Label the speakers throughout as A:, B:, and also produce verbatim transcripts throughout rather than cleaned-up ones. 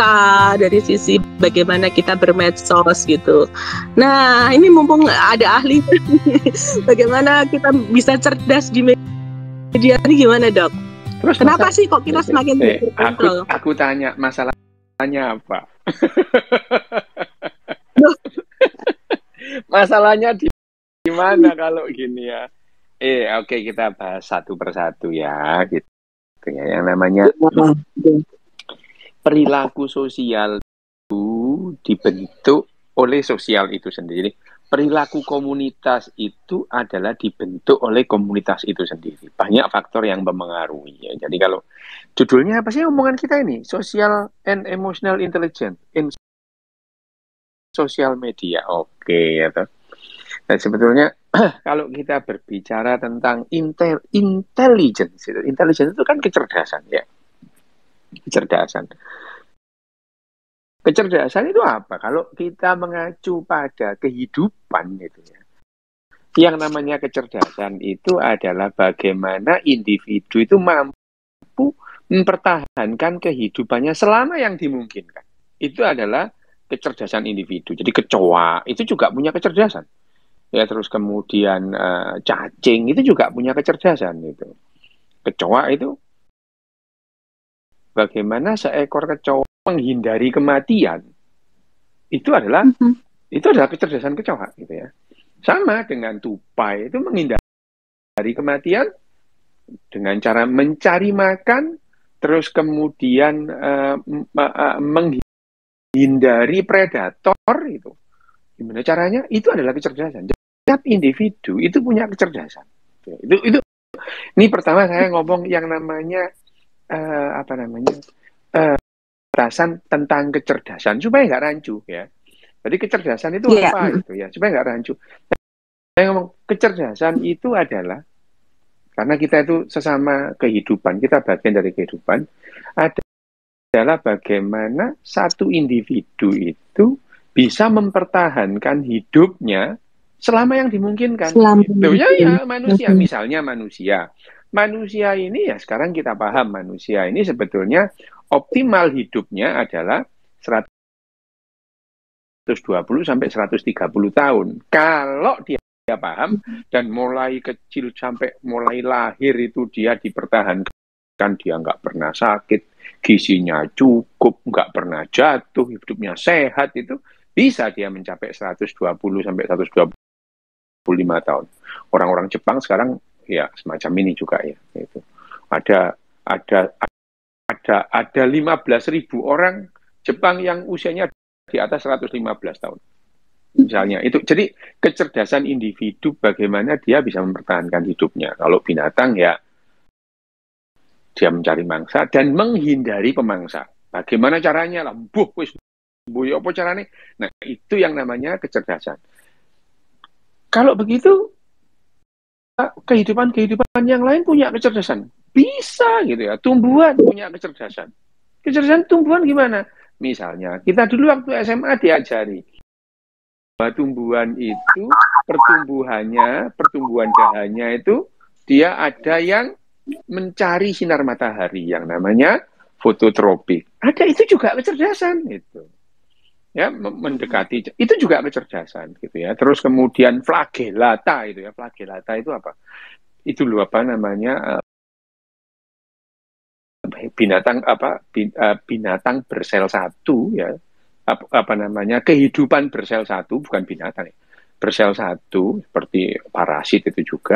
A: kata, dari sisi bagaimana kita bermedsos gitu. Nah, ini mumpung ada ahli, bagaimana kita bisa cerdas di media ini gimana, Dok? Terus kenapa masalah, sih kok kita semakin
B: eh, aku, aku tanya masalahnya apa? Masalahnya di mana kalau gini ya? Eh, oke okay, kita bahas satu persatu ya, gitu ya. Yang namanya perilaku sosial itu dibentuk oleh sosial itu sendiri. Perilaku komunitas itu adalah dibentuk oleh komunitas itu sendiri. Banyak faktor yang mempengaruhi. Ya. Jadi kalau judulnya apa sih omongan kita ini? Social and Emotional Intelligence in Social Media. Oke, okay, ya toh. Nah, sebetulnya kalau kita berbicara tentang intel, intelligence, itu, intelligence itu kan kecerdasan ya, kecerdasan. Kecerdasan itu apa? Kalau kita mengacu pada kehidupan itu ya, yang namanya kecerdasan itu adalah bagaimana individu itu mampu mempertahankan kehidupannya selama yang dimungkinkan. Itu adalah kecerdasan individu. Jadi kecoa itu juga punya kecerdasan. Ya, terus kemudian uh, cacing itu juga punya kecerdasan itu. Kecoa itu bagaimana seekor kecoa menghindari kematian itu adalah mm-hmm. itu adalah kecerdasan kecoa gitu ya. Sama dengan tupai itu menghindari kematian dengan cara mencari makan, terus kemudian uh, uh, menghindari predator itu. Gimana caranya? Itu adalah kecerdasan. Setiap individu itu punya kecerdasan. Itu itu ini pertama saya ngomong yang namanya uh, apa namanya uh, perasaan tentang kecerdasan supaya nggak rancu ya. Jadi kecerdasan itu yeah. apa gitu ya supaya nggak rancu. Saya ngomong kecerdasan itu adalah karena kita itu sesama kehidupan, kita bagian dari kehidupan, adalah bagaimana satu individu itu bisa mempertahankan hidupnya selama yang dimungkinkan. Gitu. Ya, ya, manusia. Misalnya manusia. Manusia ini ya sekarang kita paham manusia ini sebetulnya optimal hidupnya adalah seratus dua puluh sampai seratus tiga puluh tahun. Kalau dia, dia paham dan mulai kecil sampai mulai lahir itu dia dipertahankan, dia nggak pernah sakit, gizinya cukup, nggak pernah jatuh, hidupnya sehat, itu bisa dia mencapai seratus dua puluh sampai seratus dua puluh lima tahun. Orang-orang Jepang sekarang ya semacam ini juga ya. Itu ada ada ada ada lima belas ribu orang Jepang yang usianya di atas seratus lima belas tahun. Misalnya itu. Jadi kecerdasan individu bagaimana dia bisa mempertahankan hidupnya. Kalau binatang ya dia mencari mangsa dan menghindari pemangsa. Bagaimana caranya lah? Buh, wis, buh, apa caranya? Nah, itu yang namanya kecerdasan. Kalau begitu, kehidupan-kehidupan yang lain punya kecerdasan. Bisa gitu ya. Tumbuhan punya kecerdasan. Kecerdasan tumbuhan gimana? Misalnya, kita dulu waktu S M A diajari. Bahwa tumbuhan itu, pertumbuhannya, pertumbuhan dahannya itu, dia ada yang mencari sinar matahari yang namanya fototropik. Ada, itu juga kecerdasan itu. Ya, mendekati itu juga kecerdasan gitu ya. Terus kemudian flagellata itu ya. Flagellata itu apa? Itu loh apa namanya binatang apa binatang bersel satu ya. Apa, apa namanya? Kehidupan bersel satu, bukan binatang ya. Bersel satu seperti parasit itu juga.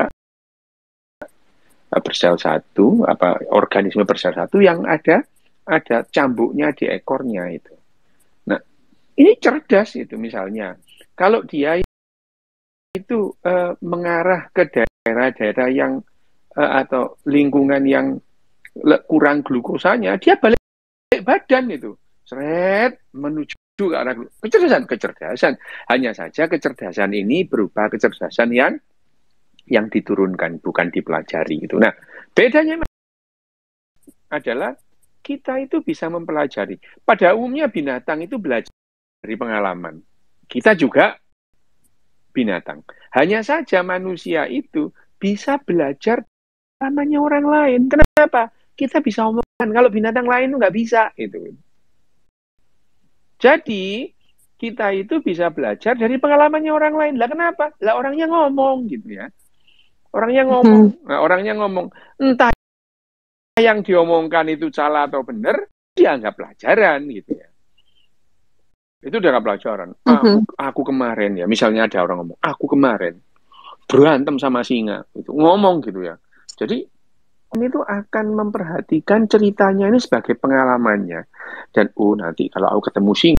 B: Bersel satu, apa organisme bersel satu yang ada ada cambuknya di ekornya itu. Nah, ini cerdas itu misalnya. Kalau dia itu uh, mengarah ke daerah-daerah yang uh, atau lingkungan yang kurang glukosanya, dia balik badan itu. Seret menuju ke arah kecerdasan, kecerdasan. Hanya saja kecerdasan ini berupa kecerdasan yang yang diturunkan, bukan dipelajari gitu. Nah, bedanya adalah kita itu bisa mempelajari. Pada umumnya binatang itu belajar dari pengalaman. Kita juga binatang. Hanya saja manusia itu bisa belajar namanya orang lain. Kenapa? Kita bisa omongkan. Kalau binatang lain itu nggak bisa. Itu. Jadi kita itu bisa belajar dari pengalamannya orang lain. Lah kenapa? Lah orangnya ngomong gitu ya. Orangnya ngomong. Nah, orangnya ngomong. Entah yang diomongkan itu salah atau benar, dianggap pelajaran gitu ya. Itu dianggap pelajaran. Aku, aku kemarin ya, misalnya ada orang ngomong, aku kemarin berantem sama singa. Gitu. Ngomong gitu ya. Jadi ini tuh akan memperhatikan ceritanya ini sebagai pengalamannya. Dan oh nanti kalau aku ketemu singa,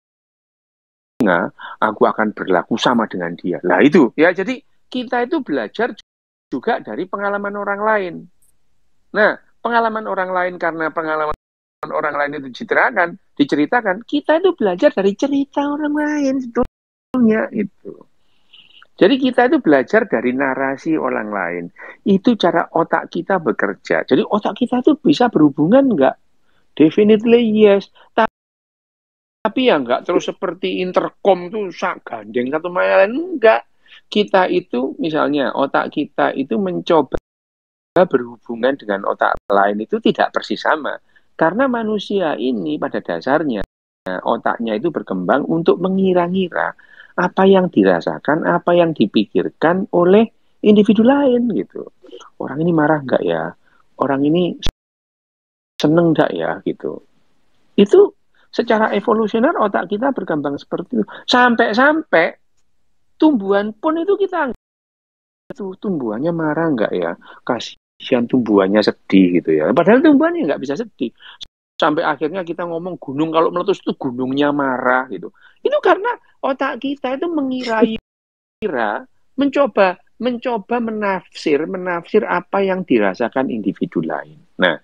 B: aku akan berlaku sama dengan dia. Lah itu ya, jadi kita itu belajar juga dari pengalaman orang lain. Nah, pengalaman orang lain karena pengalaman orang lain itu diceritakan, diceritakan, kita itu belajar dari cerita orang lain sebetulnya itu. Jadi kita itu belajar dari narasi orang lain. Itu cara otak kita bekerja. Jadi otak kita itu bisa berhubungan enggak? Definitely yes. Tapi ya enggak terus seperti intercom tuh sak gandeng satu sama lain, enggak. Kita itu misalnya otak kita itu mencoba berhubungan dengan otak lain itu tidak persis sama. Karena manusia ini pada dasarnya otaknya itu berkembang untuk mengira-ngira apa yang dirasakan, apa yang dipikirkan oleh individu lain gitu. Orang ini marah enggak ya? Orang ini seneng enggak ya gitu. Itu secara evolusioner otak kita berkembang seperti itu. Sampai-sampai tumbuhan pun itu kita itu tumbuhannya marah enggak ya? Kasihan tumbuhannya sedih gitu ya. Padahal tumbuhannya enggak bisa sedih. Sampai akhirnya kita ngomong gunung kalau meletus itu gunungnya marah gitu. Itu karena otak kita itu mengira-kira, mencoba mencoba menafsir, menafsir apa yang dirasakan individu lain. Nah,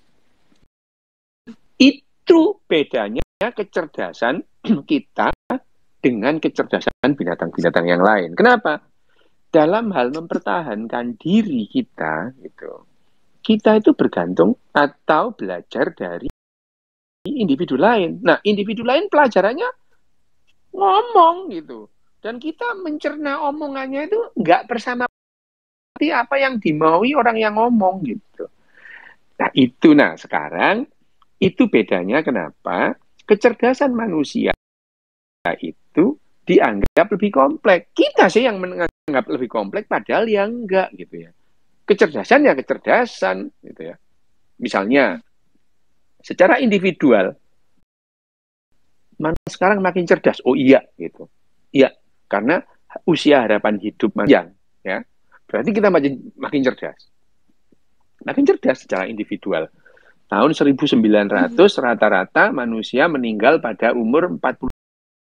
B: itu bedanya kecerdasan kita dengan kecerdasan binatang-binatang yang lain. Kenapa? Dalam hal mempertahankan diri kita, gitu, kita itu bergantung atau belajar dari individu lain. Nah, individu lain pelajarannya ngomong gitu. Dan kita mencerna omongannya itu nggak bersama seperti apa yang dimaui orang yang ngomong gitu. Nah, itu nah sekarang itu bedanya kenapa kecerdasan manusia itu dianggap lebih kompleks. Kita sih yang menganggap lebih kompleks padahal yang enggak gitu ya. Kecerdasan ya kecerdasan gitu ya. Misalnya secara individual mana sekarang makin cerdas. Oh iya gitu. Iya, karena usia harapan hidup panjang ya. Berarti kita makin makin cerdas. Makin cerdas secara individual. Tahun seribu sembilan ratus rata-rata manusia meninggal pada umur empat puluh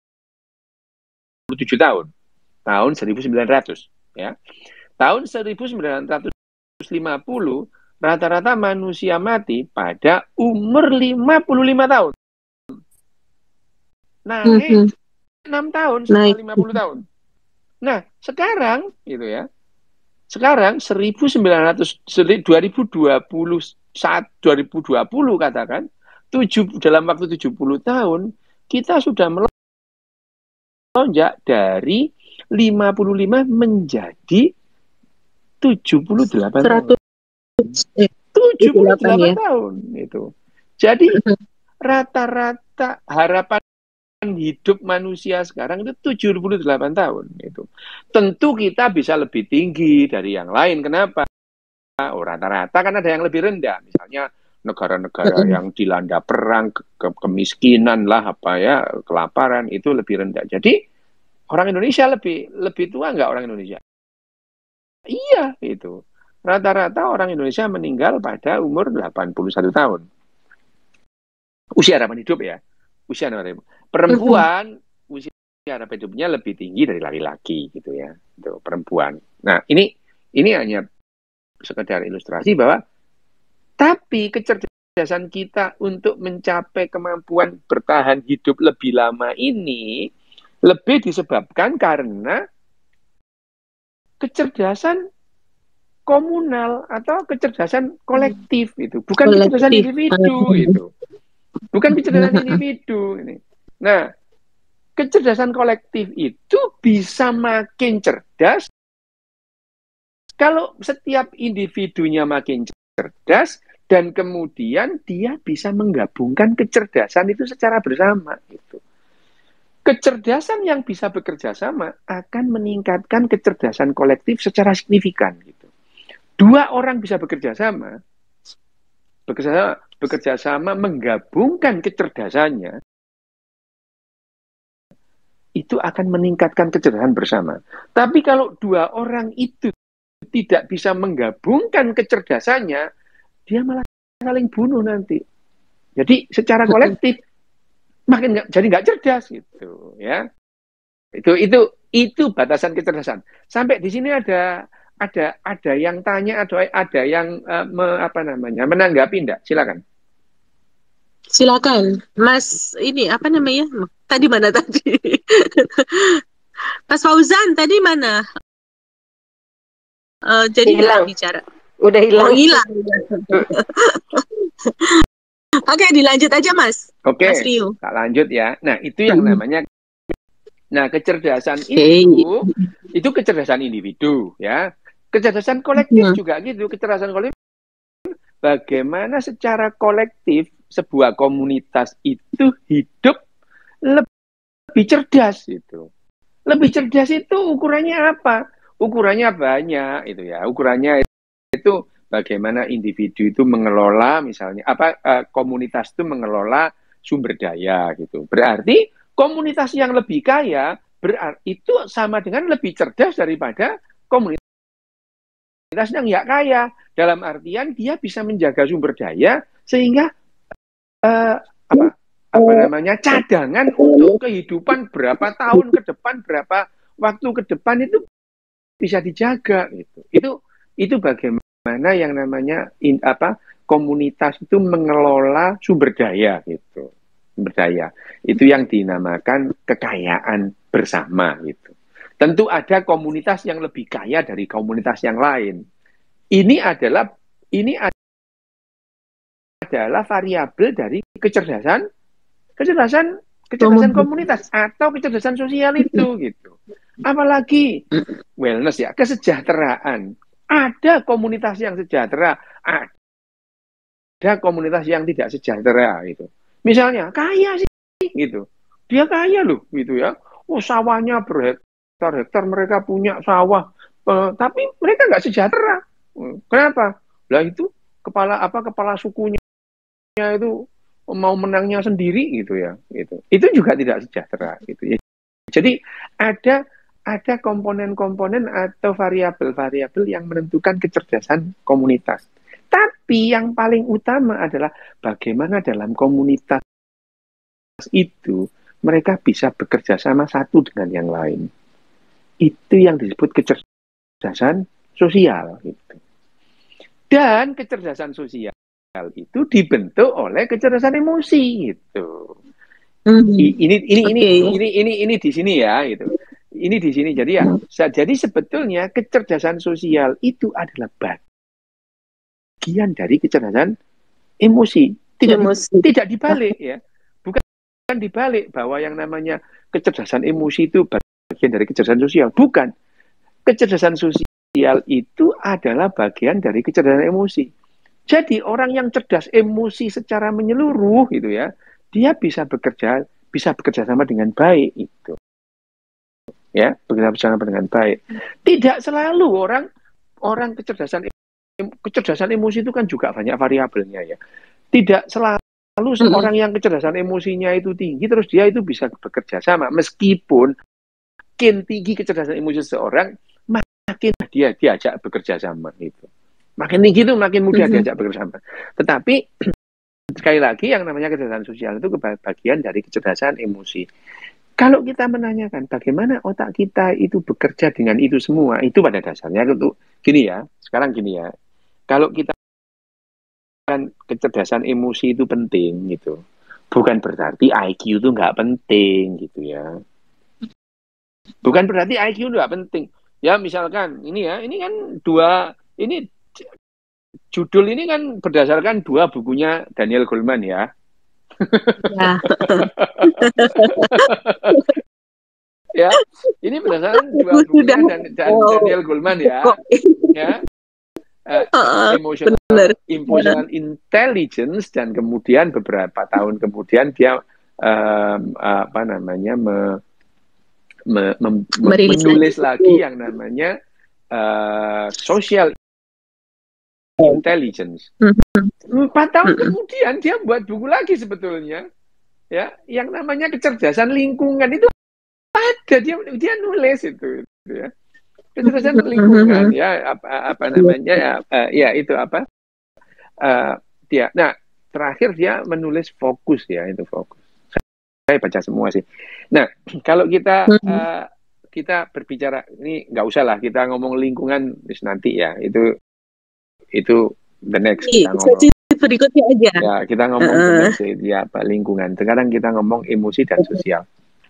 B: tujuh tahun. Tahun seribu sembilan ratus ya. Tahun seribu sembilan ratus lima puluh rata-rata manusia mati pada umur lima puluh lima tahun. Naik enam tahun setelah lima puluh tahun. Nah, sekarang gitu ya. Sekarang seribu sembilan ratus dua ribu dua puluh saat dua ribu dua puluh katakan tujuh dalam waktu tujuh puluh tahun kita sudah melonjak dari lima puluh lima menjadi tujuh puluh delapan tahun. tujuh puluh delapan tahun itu. Jadi rata-rata harapan hidup manusia sekarang itu tujuh puluh delapan tahun itu. Tentu kita bisa lebih tinggi dari yang lain. Kenapa? Oh, rata-rata kan ada yang lebih rendah. Misalnya negara-negara yang dilanda perang, ke ke kemiskinan lah apa ya, kelaparan itu lebih rendah. Jadi orang Indonesia lebih lebih tua nggak orang Indonesia? Iya, itu. Rata-rata orang Indonesia meninggal pada umur delapan puluh satu tahun. Usia harapan hidup ya. Usia harapan hidup. Perempuan usia harapan hidupnya lebih tinggi dari laki-laki gitu ya. Itu perempuan. Nah, ini ini hanya sekedar ilustrasi bahwa tapi kecerdasan kita untuk mencapai kemampuan bertahan hidup lebih lama ini lebih disebabkan karena kecerdasan komunal atau kecerdasan kolektif itu, bukan kolektif. Kecerdasan individu itu. Bukan kecerdasan individu ini. Nah, kecerdasan kolektif itu bisa makin cerdas kalau setiap individunya makin cerdas dan kemudian dia bisa menggabungkan kecerdasan itu secara bersama gitu. kecerdasan yang bisa bekerja sama akan meningkatkan kecerdasan kolektif secara signifikan gitu. Dua orang bisa bekerja sama, bekerja sama, bekerja sama menggabungkan kecerdasannya, itu akan meningkatkan kecerdasan bersama. Tapi kalau dua orang itu tidak bisa menggabungkan kecerdasannya, dia malah saling bunuh nanti. Jadi secara kolektif makin gak, jadi nggak cerdas gitu, ya. Itu itu itu batasan kecerdasan. Sampai di sini ada ada ada yang tanya, ada ada yang uh, me, apa namanya menanggapi, enggak? Silakan.
A: Silakan, Mas. Ini apa namanya? Tadi mana tadi? Mas Fauzan tadi mana? Uh, jadi nggak bicara.
C: Udah hilang.
A: Oh, hilang. Oke, dilanjut aja, Mas.
B: Oke,
A: Mas Rio.
B: tak lanjut ya. Nah, itu yang namanya. Nah, kecerdasan
A: okay.
B: itu itu kecerdasan individu, ya. Kecerdasan kolektif hmm. juga gitu. Kecerdasan kolektif bagaimana secara kolektif sebuah komunitas itu hidup lebih cerdas itu. Lebih cerdas itu ukurannya apa? Ukurannya banyak itu ya. Ukurannya itu bagaimana individu itu mengelola misalnya apa uh, komunitas itu mengelola sumber daya gitu. Berarti komunitas yang lebih kaya berarti itu sama dengan lebih cerdas daripada komunitas yang nggak kaya. Dalam artian dia bisa menjaga sumber daya sehingga uh, apa apa namanya cadangan untuk kehidupan berapa tahun ke depan, berapa waktu ke depan itu bisa dijaga gitu. Itu itu bagaimana yang namanya in, apa komunitas itu mengelola sumber daya gitu. Sumber daya. Itu yang dinamakan kekayaan bersama gitu. Tentu ada komunitas yang lebih kaya dari komunitas yang lain. Ini adalah ini adalah variabel dari kecerdasan kecerdasan kecerdasan komunitas atau kecerdasan sosial itu gitu. Apalagi wellness ya, kesejahteraan. Ada komunitas yang sejahtera, ada komunitas yang tidak sejahtera gitu. Misalnya kaya sih gitu. Dia kaya loh gitu ya. Oh, sawahnya berhektar-hektar, mereka punya sawah, eh, tapi mereka nggak sejahtera. Kenapa? Lah itu kepala apa kepala sukunya itu mau menangnya sendiri gitu ya, gitu. Itu juga tidak sejahtera gitu ya. Jadi ada ada komponen-komponen atau variabel-variabel yang menentukan kecerdasan komunitas. Tapi yang paling utama adalah bagaimana dalam komunitas itu mereka bisa bekerja sama satu dengan yang lain. Itu yang disebut kecerdasan sosial gitu. Dan kecerdasan sosial itu dibentuk oleh kecerdasan emosi gitu. Mm-hmm. Ini ini ini, okay. ini ini ini ini di sini ya gitu. Ini di sini jadi ya. Jadi sebetulnya kecerdasan sosial itu adalah bagian dari kecerdasan emosi. Tidak emosi. Tidak dibalik ya. Bukan dibalik bahwa yang namanya kecerdasan emosi itu bagian dari kecerdasan sosial. Bukan. Kecerdasan sosial itu adalah bagian dari kecerdasan emosi. Jadi orang yang cerdas emosi secara menyeluruh gitu ya, dia bisa bekerja bisa bekerja sama dengan baik itu. Ya, bekerja sama dengan baik. Tidak selalu orang orang kecerdasan kecerdasan emosi itu kan juga banyak variabelnya ya. Tidak selalu seorang yang kecerdasan emosinya itu tinggi terus dia itu bisa bekerja sama, meskipun makin tinggi kecerdasan emosi seseorang makin dia diajak bekerja sama itu. Makin tinggi itu makin mudah mm-hmm. diajak bekerja sama. Tetapi sekali lagi yang namanya kecerdasan sosial itu bagian dari kecerdasan emosi. Kalau kita menanyakan bagaimana otak kita itu bekerja dengan itu semua, itu pada dasarnya itu gini ya. Sekarang gini ya. Kalau kita kan kecerdasan emosi itu penting gitu. Bukan berarti I Q itu nggak penting gitu ya. Bukan berarti I Q nggak penting. Ya misalkan ini ya, ini kan dua ini judul ini kan berdasarkan dua bukunya Daniel Goleman ya. Ya. Ya, ini berdasarkan dua bukunya dan, dan Daniel Goleman ya. Ya. Uh, uh, emotional, emotional intelligence dan kemudian beberapa tahun kemudian dia um, apa namanya me, me, me, me, menulis lagi yang namanya uh, social intelligence. Empat tahun kemudian dia buat buku lagi sebetulnya, ya, yang namanya kecerdasan lingkungan itu ada, dia dia nulis itu, itu ya. Kecerdasan lingkungan, ya, apa apa namanya, ya, uh, ya itu apa uh, dia. Nah, terakhir dia menulis fokus, ya, itu fokus. Saya baca semua sih. Nah, kalau kita uh, kita berbicara ini, nggak usah lah kita ngomong lingkungan nanti, ya, itu itu the next kita ngomong
A: berikutnya aja.
B: Ya, kita ngomong uh. the next, ya, apa, lingkungan. Sekarang kita ngomong emosi dan sosial.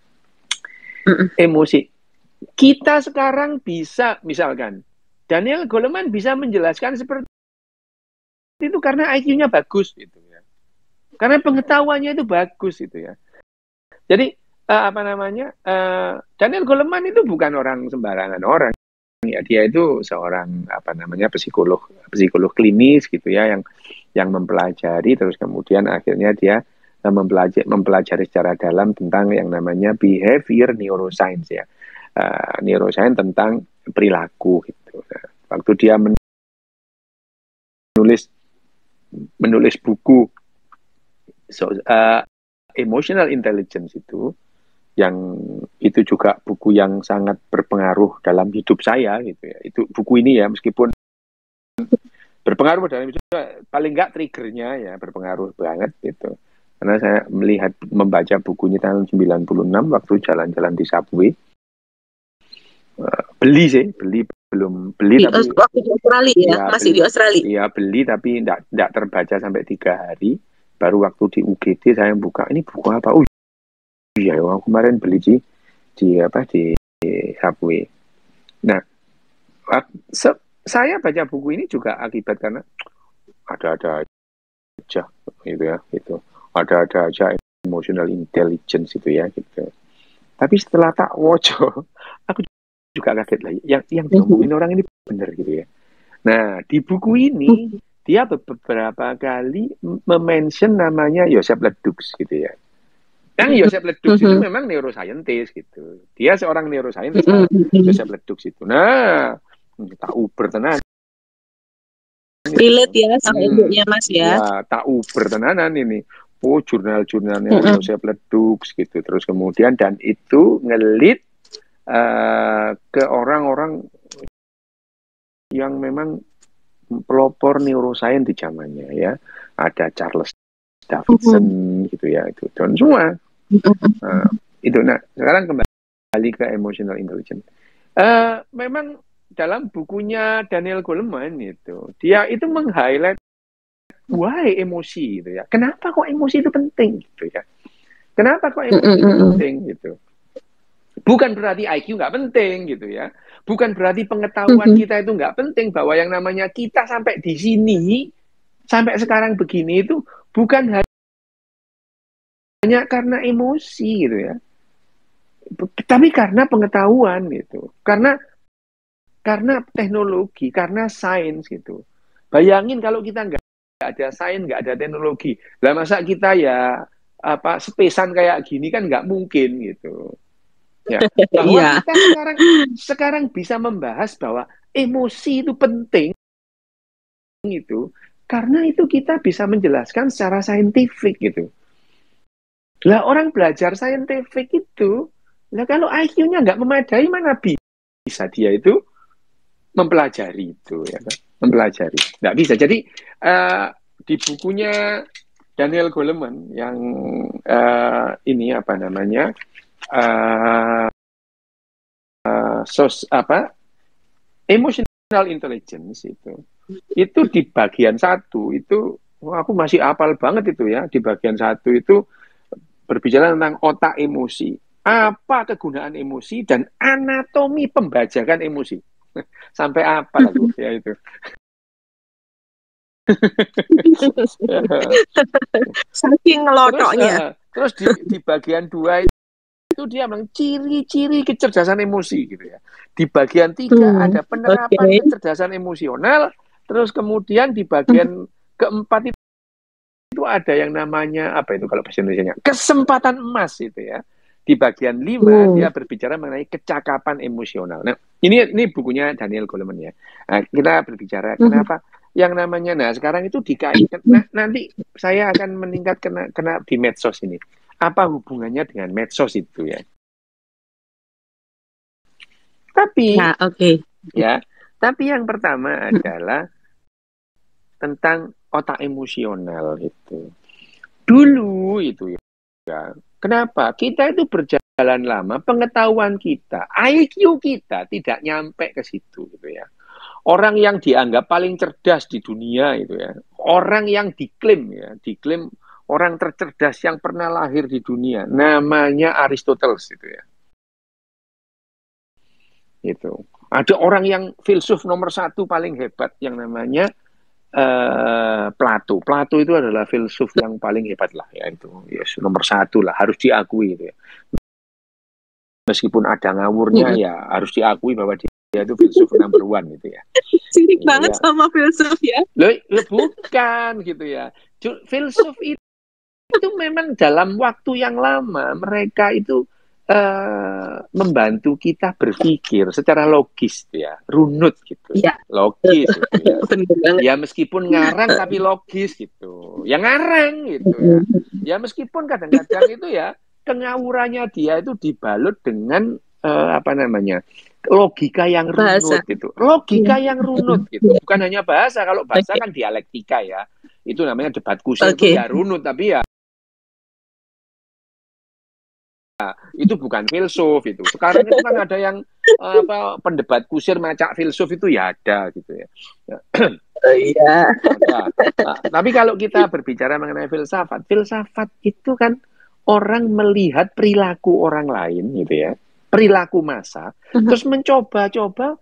B: Uh. Emosi. Kita sekarang bisa, misalkan, Daniel Goleman bisa menjelaskan seperti itu karena I Q-nya bagus, gitu ya. Karena pengetahuannya itu bagus, gitu ya. Jadi, uh, apa namanya, uh, Daniel Goleman itu bukan orang sembarangan orang. Ya, dia itu seorang, apa namanya, psikolog, psikolog klinis, gitu ya, yang yang mempelajari, terus kemudian akhirnya dia uh, mempelajari, mempelajari secara dalam tentang yang namanya behavior neuroscience, ya. Uh, neuroscience tentang perilaku, gitu. Nah, waktu dia menulis menulis buku so, uh, emotional intelligence itu, yang itu juga buku yang sangat berpengaruh dalam hidup saya, gitu ya. Itu buku ini, ya, meskipun berpengaruh dalam hidup saya, paling nggak triggernya, ya, berpengaruh banget, gitu. Karena saya melihat, membaca bukunya tahun sembilan puluh enam waktu jalan-jalan di subway. Uh, beli sih, beli belum beli
A: di,
B: tapi
A: waktu di Australia, ya, ya masih
B: beli,
A: di Australia.
B: Iya, beli tapi tidak tidak terbaca sampai tiga hari. Baru waktu di U G D saya buka, ini buku apa? Oh iya, aku kemarin beli di di apa di, di subway. Nah, se, saya baca buku ini juga akibat karena ada-ada aja, gitu ya, gitu. Ada-ada aja emotional intelligence itu, ya, gitu. Tapi setelah tak woco, aku juga kaget lah, yang yang diomongin orang ini benar, gitu ya. Nah, di buku ini dia beberapa kali memention namanya Joseph Ledoux, gitu ya. Yang Joseph Ledoux itu memang neuroscientist, gitu. Dia seorang neuroscientist, Joseph Ledoux itu. Nah, tak uber tenan.
A: Relate, ya, sama ibunya, Mas, ya.
B: Ya, tak uber tenanan ini. Oh, jurnal-jurnalnya Joseph Ledoux, gitu. Terus kemudian, dan itu ngelit uh, ke orang-orang yang memang pelopor neuroscience di zamannya, ya. Ada Charles Davidson, uh-huh. gitu ya, itu dan semua. Nah, itu. Nah, sekarang kembali ke emotional intelligence. Uh, memang dalam bukunya Daniel Goleman itu, dia itu meng-highlight why emosi, gitu ya. Kenapa kok emosi itu penting, gitu ya. Kenapa kok emosi itu penting, gitu. Bukan berarti I Q nggak penting, gitu ya. Bukan berarti pengetahuan mm-hmm. kita itu nggak penting, bahwa yang namanya kita sampai di sini, sampai sekarang begini itu bukan hanya karena emosi, gitu ya. Tapi karena pengetahuan, gitu. Karena karena teknologi, karena sains, gitu. Bayangin kalau kita nggak ada sains, nggak ada teknologi. Lah masa kita ya apa spesan kayak gini kan nggak mungkin, gitu. Ya, bahwa yeah. kita sekarang sekarang bisa membahas bahwa emosi itu penting, itu karena itu kita bisa menjelaskan secara saintifik, gitu. Lah orang belajar saintifik itu, lah kalau I Q-nya nggak memadai, mana bisa dia itu mempelajari itu, ya, mempelajari, nggak bisa. Jadi uh, di bukunya Daniel Goleman yang uh, ini apa namanya? Uh, Uh, sos apa emotional intelligence itu itu di bagian satu itu, oh, aku masih hafal banget itu, ya. Di bagian satu itu berbicara tentang otak emosi, apa kegunaan emosi dan anatomi pembajakan emosi. Sampai apa lagu ya itu.
A: Saking ngelotoknya.
B: Terus, uh, terus di, di bagian dua itu itu dia bilang ciri-ciri kecerdasan emosi, gitu ya. Di bagian tiga hmm, ada penerapan okay. kecerdasan emosional, terus kemudian di bagian hmm. keempat itu itu ada yang namanya apa itu kalau bahasa Indonesianya? Kesempatan emas itu ya. Di bagian lima hmm. dia berbicara mengenai kecakapan emosional. Nah, ini ini bukunya Daniel Goleman ya. Nah, kita berbicara hmm. kenapa yang namanya, nah sekarang itu dikaitkan, nah, nanti saya akan meningkat kena, kena di medsos ini. Apa hubungannya dengan medsos itu ya? Tapi,
A: nah, oke, okay.
B: ya, tapi yang pertama adalah tentang otak emosional itu. Dulu itu ya, kenapa? Kita itu berjalan lama, pengetahuan kita, I Q kita tidak nyampe ke situ gitu ya. Orang yang dianggap paling cerdas di dunia itu ya, orang yang diklaim ya, diklaim orang tercerdas yang pernah lahir di dunia, namanya Aristoteles itu ya. Itu. Ada orang yang filsuf nomor satu paling hebat yang namanya uh, Plato. Plato itu adalah filsuf yang paling hebat lah ya itu, yes, nomor satu lah, harus diakui itu ya. Meskipun ada ngawurnya mm-hmm. ya harus diakui bahwa dia dia itu filsuf number one gitu ya.
A: Sirik banget ya. Sama filsuf ya.
B: Loh, loh bukan gitu ya. Filsuf itu, itu memang dalam waktu yang lama mereka itu uh, membantu kita berpikir secara logis ya, runut gitu. Ya. Logis gitu ya. Ya meskipun ngarang tapi logis gitu. Ya ngarang gitu ya. Ya meskipun kadang-kadang itu ya kengawurannya dia itu dibalut dengan uh, apa namanya? logika yang runut bahasa. Gitu. Logika yang runut gitu. Bukan hanya bahasa. Kalau bahasa okay. kan dialektika ya. Itu namanya debat kusir okay. itu ya runut, tapi ya itu bukan filsuf itu. Sekarang itu kan ada yang apa pendebat kusir macak filsuf itu ya ada gitu ya.
A: Oh, iya.
B: Nah, nah, tapi kalau kita berbicara mengenai filsafat, filsafat itu kan orang melihat perilaku orang lain gitu ya. Perilaku massa, uh-huh. terus mencoba-coba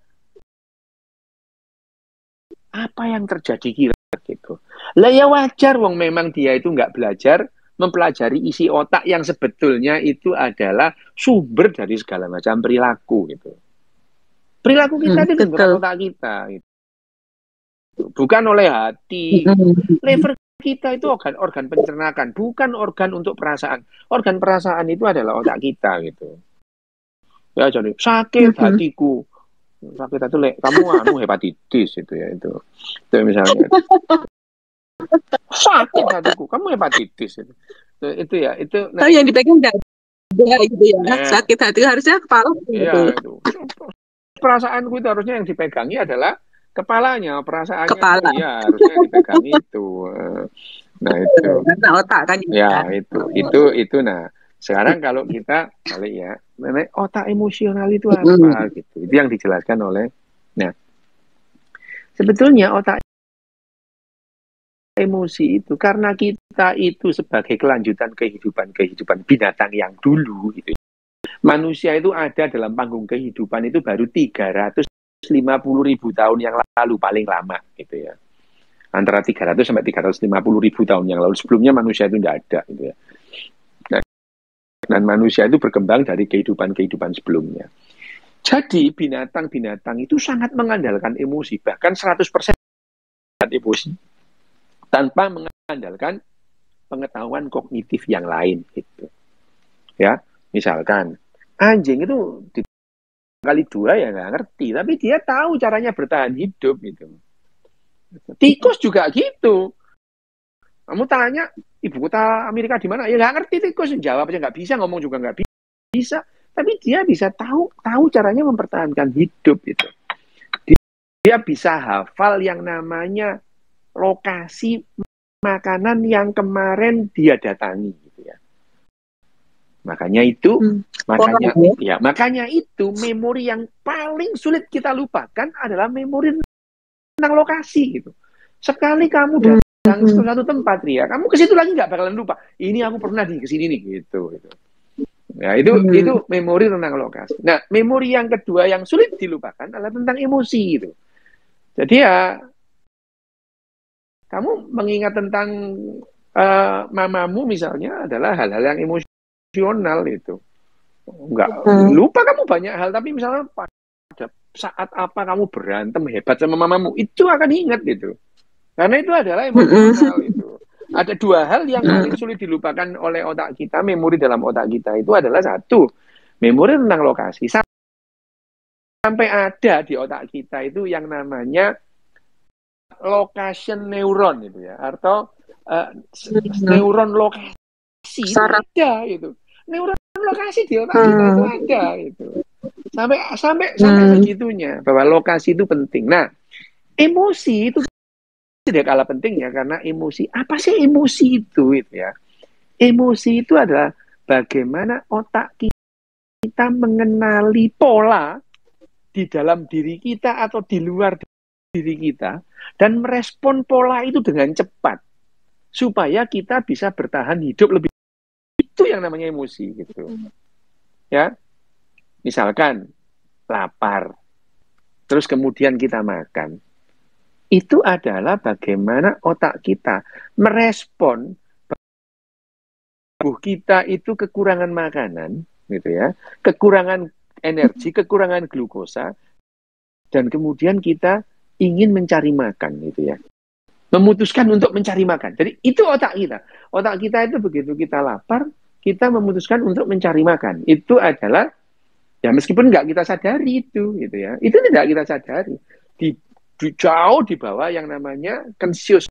B: apa yang terjadi kira gitu. Lah ya wajar, wong memang dia itu nggak belajar mempelajari isi otak yang sebetulnya itu adalah sumber dari segala macam perilaku gitu. Perilaku kita hmm, itu bukan otak kita, gitu. Bukan oleh hati. Gitu. Lever kita itu organ organ pencernakan, bukan organ untuk perasaan. Organ perasaan itu adalah otak kita gitu. Ya jadi sakit mm-hmm. hatiku, sakit hati le, kamu anu hepatitis itu ya itu, itu misalnya sakit hatiku, kamu hepatitis itu, itu, itu ya itu.
A: Nah, yang dipegang dada gitu ya, nah, sakit hati harusnya kepala.
B: Iya gitu. Itu perasaanku itu harusnya yang dipegangi adalah kepalanya, perasaannya
A: kepala.
B: Iya harusnya yang dipegangi itu. Nah itu.
A: Nah, otak kan.
B: Ya itu, itu itu nah. Sekarang kalau kita balik ya, otak emosional itu apa mm. gitu. Itu yang dijelaskan oleh nah. Sebetulnya otak emosi itu karena kita itu sebagai kelanjutan kehidupan-kehidupan binatang yang dulu gitu. Manusia itu ada dalam panggung kehidupan itu baru tiga ratus lima puluh ribu tahun yang lalu paling lama gitu ya. Antara tiga ratus sampai tiga ratus lima puluh ribu tahun yang lalu. Sebelumnya manusia itu tidak ada gitu ya. Dan manusia itu berkembang dari kehidupan-kehidupan sebelumnya. Jadi binatang-binatang itu sangat mengandalkan emosi, bahkan seratus persen emosi, tanpa mengandalkan pengetahuan kognitif yang lain. Gitu. Ya, misalkan anjing itu kali dua ya nggak ngerti, tapi dia tahu caranya bertahan hidup. Gitu. Tikus juga gitu. Kamu tanya ibu kota Amerika di mana? Ya nggak ngerti tikus, jawab aja nggak bisa, ngomong juga nggak bisa. Tapi dia bisa tahu tahu caranya mempertahankan hidup itu. Dia bisa hafal yang namanya lokasi makanan yang kemarin dia datangi, gitu ya. Makanya itu, hmm. makanya oh, ya, makanya itu memori yang paling sulit kita lupakan adalah memori tentang lokasi gitu. Sekali kamu datang yang hmm. satu tempat Ria, kamu ke situ lagi nggak bakalan lupa. Ini aku pernah di kesini nih gitu. gitu. Ya itu hmm. itu memori tentang lokasi. Nah memori yang kedua yang sulit dilupakan adalah tentang emosi gitu. Jadi ya kamu mengingat tentang uh, mamamu misalnya adalah hal-hal yang emosional itu. Enggak hmm. lupa kamu banyak hal, tapi misalnya pada saat apa kamu berantem hebat sama mamamu itu akan ingat gitu. Karena itu adalah emosional itu. Ada dua hal yang paling sulit dilupakan oleh otak kita, memori dalam otak kita itu adalah satu, memori tentang lokasi. Sampai ada di otak kita itu yang namanya location neuron itu ya, atau uh, neuron lokasi itu ada itu. Neuron lokasi di otak kita itu ada itu. Sampai sampai sampai segitunya bahwa lokasi itu penting. Nah, emosi itu tidak kalah pentingnya karena emosi, apa sih emosi itu itu ya? Emosi itu adalah bagaimana otak kita mengenali pola di dalam diri kita atau di luar diri kita dan merespon pola itu dengan cepat supaya kita bisa bertahan hidup lebih. Itu yang namanya emosi gitu. Ya. Misalkan lapar. Terus kemudian kita makan. Itu adalah bagaimana otak kita merespon tubuh kita itu kekurangan makanan, gitu ya, kekurangan energi, kekurangan glukosa, dan kemudian kita ingin mencari makan, gitu ya, memutuskan untuk mencari makan. Jadi itu otak kita. Otak kita itu begitu kita lapar, kita memutuskan untuk mencari makan. Itu adalah ya meskipun nggak kita sadari itu, gitu ya, itu tidak kita sadari. Di Di, jauh di bawah yang namanya consciousness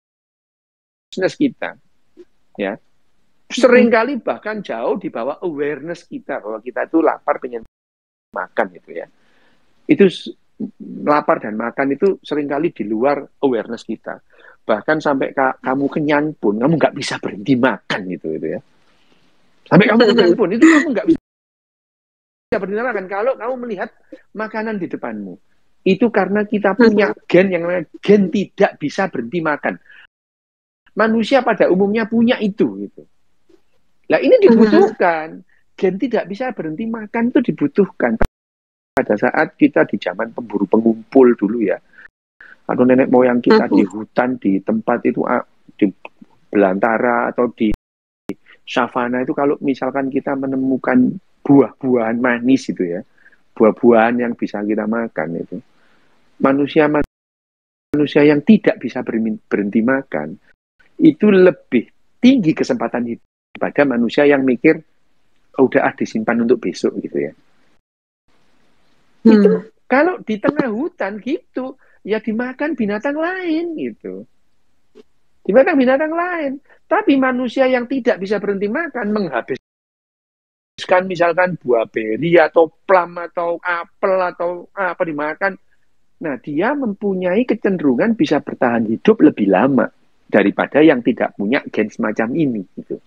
B: kita, ya, seringkali bahkan jauh di bawah awareness kita bahwa kita itu lapar pengen makan gitu ya. Itu lapar dan makan itu seringkali di luar awareness kita. Bahkan sampai ka, kamu kenyang pun kamu nggak bisa berhenti makan gitu, gitu ya. Sampai kamu kenyang pun itu kamu nggak bisa berhenti makan kalau kamu melihat makanan di depanmu. Itu karena kita punya gen yang namanya gen tidak bisa berhenti makan. Manusia pada umumnya punya itu. Gitu. Nah ini dibutuhkan. Gen tidak bisa berhenti makan itu dibutuhkan. Pada saat kita di zaman pemburu pengumpul dulu ya. Atau nenek moyang kita di hutan, di tempat itu, di belantara atau di savana itu kalau misalkan kita menemukan buah-buahan manis itu ya. Buah-buahan yang bisa kita makan itu. Manusia manusia yang tidak bisa berhenti makan itu lebih tinggi kesempatan hidup pada manusia yang mikir oh, udah ah disimpan untuk besok gitu ya. Hmm. Itu kalau di tengah hutan gitu ya dimakan binatang lain gitu. Dimakan binatang lain. Tapi manusia yang tidak bisa berhenti makan menghabiskan misalkan buah beri atau plum atau apel atau apa dimakan. Nah, dia mempunyai kecenderungan bisa bertahan hidup lebih lama daripada yang tidak punya gen semacam ini, gitu.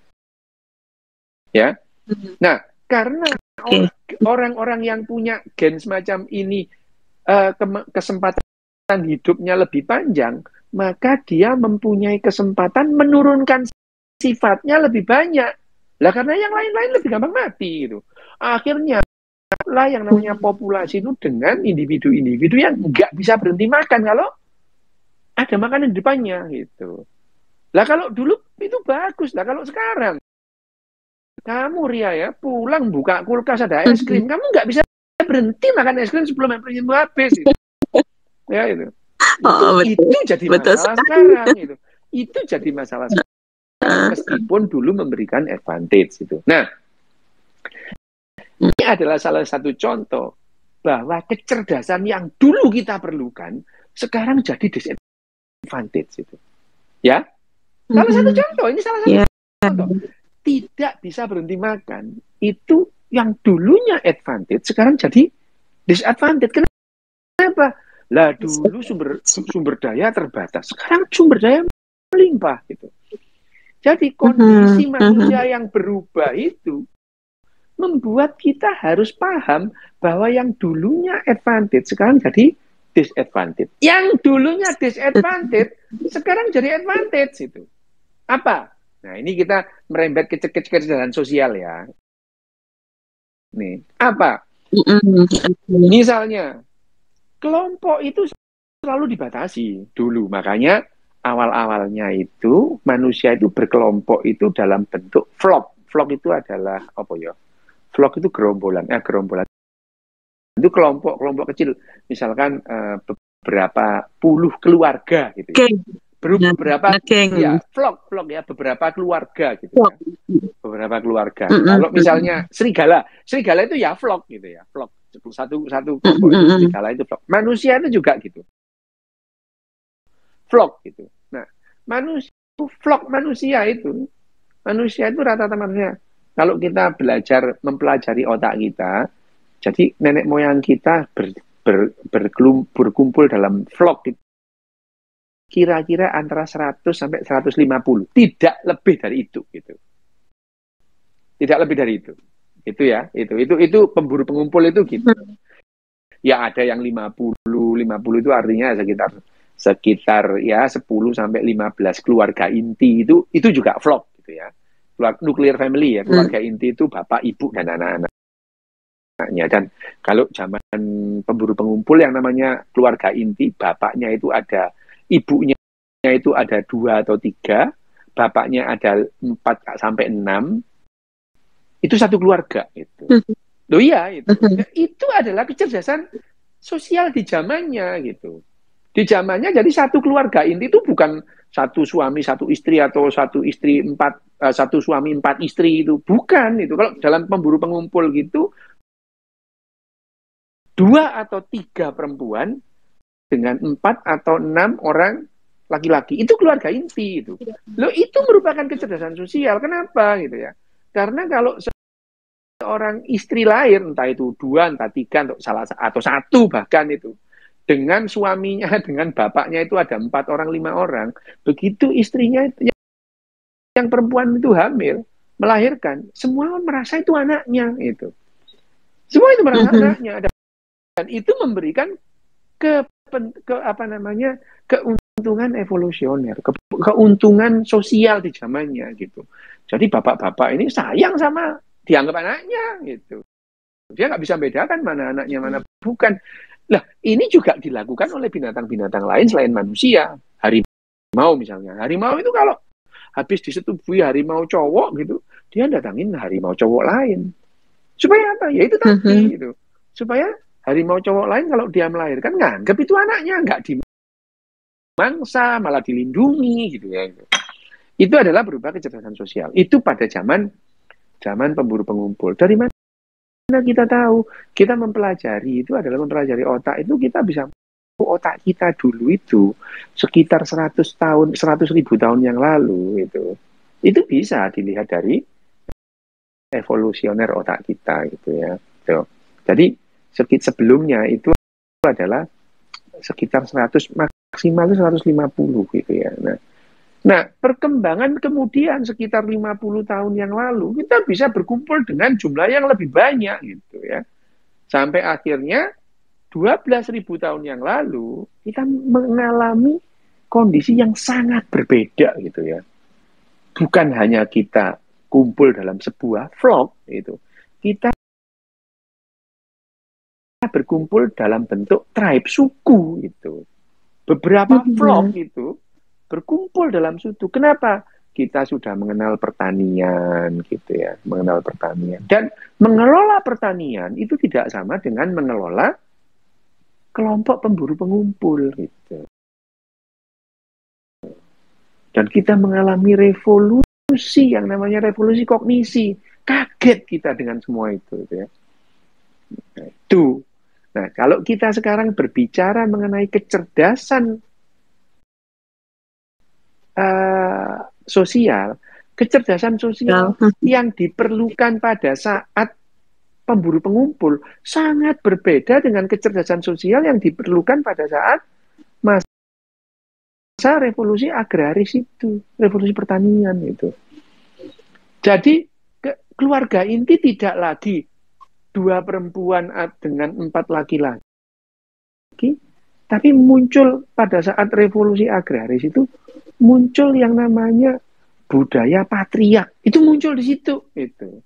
B: Ya. Nah, karena orang-orang yang punya gen semacam ini uh, ke- kesempatan hidupnya lebih panjang, maka dia mempunyai kesempatan menurunkan sifatnya lebih banyak. Lah karena yang lain-lain lebih gampang mati, gitu. Akhirnya lah yang namanya populasi itu dengan individu-individu yang nggak bisa berhenti makan kalau ada makanan di depannya gitu. Lah kalau dulu itu bagus, lah kalau sekarang kamu Ria ya pulang buka kulkas ada es krim, kamu nggak bisa berhenti makan es krim sebelum es krim habis gitu. Ya itu. Oh, itu, itu jadi betul masalah sekali. Sekarang itu. Itu jadi masalah sekarang meskipun dulu memberikan advantage itu. Nah, ini adalah salah satu contoh bahwa kecerdasan yang dulu kita perlukan sekarang jadi disadvantage itu. Ya, salah mm-hmm. satu contoh ini salah satu yeah. contoh tidak bisa berhenti makan itu yang dulunya advantage sekarang jadi disadvantage. Kenapa? Lah dulu sumber sumber daya terbatas, sekarang sumber daya melimpah gitu. Jadi kondisi mm-hmm. manusia yang berubah itu membuat kita harus paham bahwa yang dulunya advantage sekarang jadi disadvantage. Yang dulunya disadvantage sekarang jadi advantage itu. Apa? Nah, ini kita merembet ke kecerdasan sosial ya. Nih, apa? Misalnya, kelompok itu selalu dibatasi dulu. Makanya awal-awalnya itu manusia itu berkelompok itu dalam bentuk flock. Flock itu adalah apa ya? Flock itu gerombolan, eh gerombolan itu kelompok-kelompok kecil, misalkan uh, beberapa puluh keluarga gitu. Ya. beberapa
A: Ngegeng.
B: ya vlog vlog ya beberapa keluarga gitu
A: Vlog.
B: ya. Beberapa keluarga.
A: Mm-mm.
B: Kalau misalnya serigala, serigala itu ya vlog gitu ya, vlog. Satu satu kelompok itu
A: Mm-mm.
B: serigala itu vlog. Manusia itu juga gitu. Vlog gitu. Nah, manusia vlog manusia itu manusia itu rata-rata manusia. Kalau kita belajar mempelajari otak kita, jadi nenek moyang kita ber, ber, berkelum, berkumpul dalam vlog gitu. Kira-kira antara seratus sampai seratus lima puluh, tidak lebih dari itu gitu. Tidak lebih dari itu. Itu ya, itu itu itu pemburu pengumpul itu gitu. Ya ada yang lima puluh, lima puluh itu artinya sekitar sekitar ya sepuluh sampai lima belas keluarga inti itu itu juga vlog gitu ya. Nuclear family ya, keluarga hmm. inti itu bapak, ibu dan anak-anaknya. Dan kalau zaman pemburu pengumpul yang namanya keluarga inti, bapaknya itu ada, ibunya itu ada dua atau tiga, bapaknya ada empat sampai enam, itu satu keluarga itu. Loh iya itu. Nah, itu adalah kecerdasan sosial di zamannya gitu. Di zamannya jadi satu keluarga inti itu bukan satu suami satu istri atau satu istri empat uh, satu suami empat istri itu bukan itu. Kalau dalam pemburu pengumpul gitu dua atau tiga perempuan dengan empat atau enam orang laki-laki itu keluarga inti itu. Loh itu merupakan kecerdasan sosial. Kenapa gitu ya? Karena kalau seorang istri lahir entah itu dua entah tiga atau salah atau satu bahkan itu dengan suaminya, dengan bapaknya itu ada empat orang, lima orang. Begitu istrinya itu, yang, yang perempuan itu hamil, melahirkan, semua merasa itu anaknya. Itu. Semua itu merasa mm-hmm. anaknya. Dan itu memberikan ke, ke apa namanya keuntungan evolusioner, ke, keuntungan sosial di zamannya. Gitu. Jadi bapak-bapak ini sayang sama, dianggap anaknya. Gitu. Dia nggak bisa bedakan mana anaknya, mana bukan. Nah, ini juga dilakukan oleh binatang-binatang lain selain manusia. Harimau misalnya. Harimau itu kalau habis disetubui harimau cowok gitu, dia datangin harimau cowok lain. Supaya apa? Ya itu tadi mm-hmm. gitu. Supaya harimau cowok lain kalau dia melahirkan nganggap itu anaknya, nggak dimangsa, malah dilindungi gitu ya. Itu adalah berupa kecerdasan sosial. Itu pada zaman zaman pemburu pengumpul. Dari mana Nah, kita tahu, kita mempelajari itu adalah mempelajari otak itu kita bisa otak kita dulu itu sekitar seratus tahun, seratus ribu tahun yang lalu itu. Itu bisa dilihat dari evolusioner otak kita gitu ya. Tuh. Jadi sebelumnya itu adalah sekitar seratus maksimal seratus lima puluh gitu ya. Nah, Nah, perkembangan kemudian sekitar lima puluh tahun yang lalu, kita bisa berkumpul dengan jumlah yang lebih banyak, gitu ya. Sampai akhirnya, dua belas ribu tahun yang lalu, kita mengalami kondisi yang sangat berbeda, gitu ya. Bukan hanya kita kumpul dalam sebuah vlog, gitu. Kita berkumpul dalam bentuk tribe, suku, gitu. Beberapa vlog, itu berkumpul dalam suku. Kenapa? Kita sudah mengenal pertanian, gitu ya, mengenal pertanian. Dan mengelola pertanian itu tidak sama dengan mengelola kelompok pemburu pengumpul, gitu. Dan kita mengalami revolusi yang namanya revolusi kognisi. Kaget kita dengan semua itu, gitu ya. Nah, itu. Nah, kalau kita sekarang berbicara mengenai kecerdasan Uh, sosial, kecerdasan sosial no. yang diperlukan pada saat pemburu pengumpul sangat berbeda dengan kecerdasan sosial yang diperlukan pada saat masa revolusi agraris itu, revolusi pertanian itu. Jadi ke, keluarga inti tidak lagi dua perempuan dengan empat laki-laki, tapi muncul pada saat revolusi agraris itu muncul yang namanya budaya patriark. Itu muncul di situ. Itu.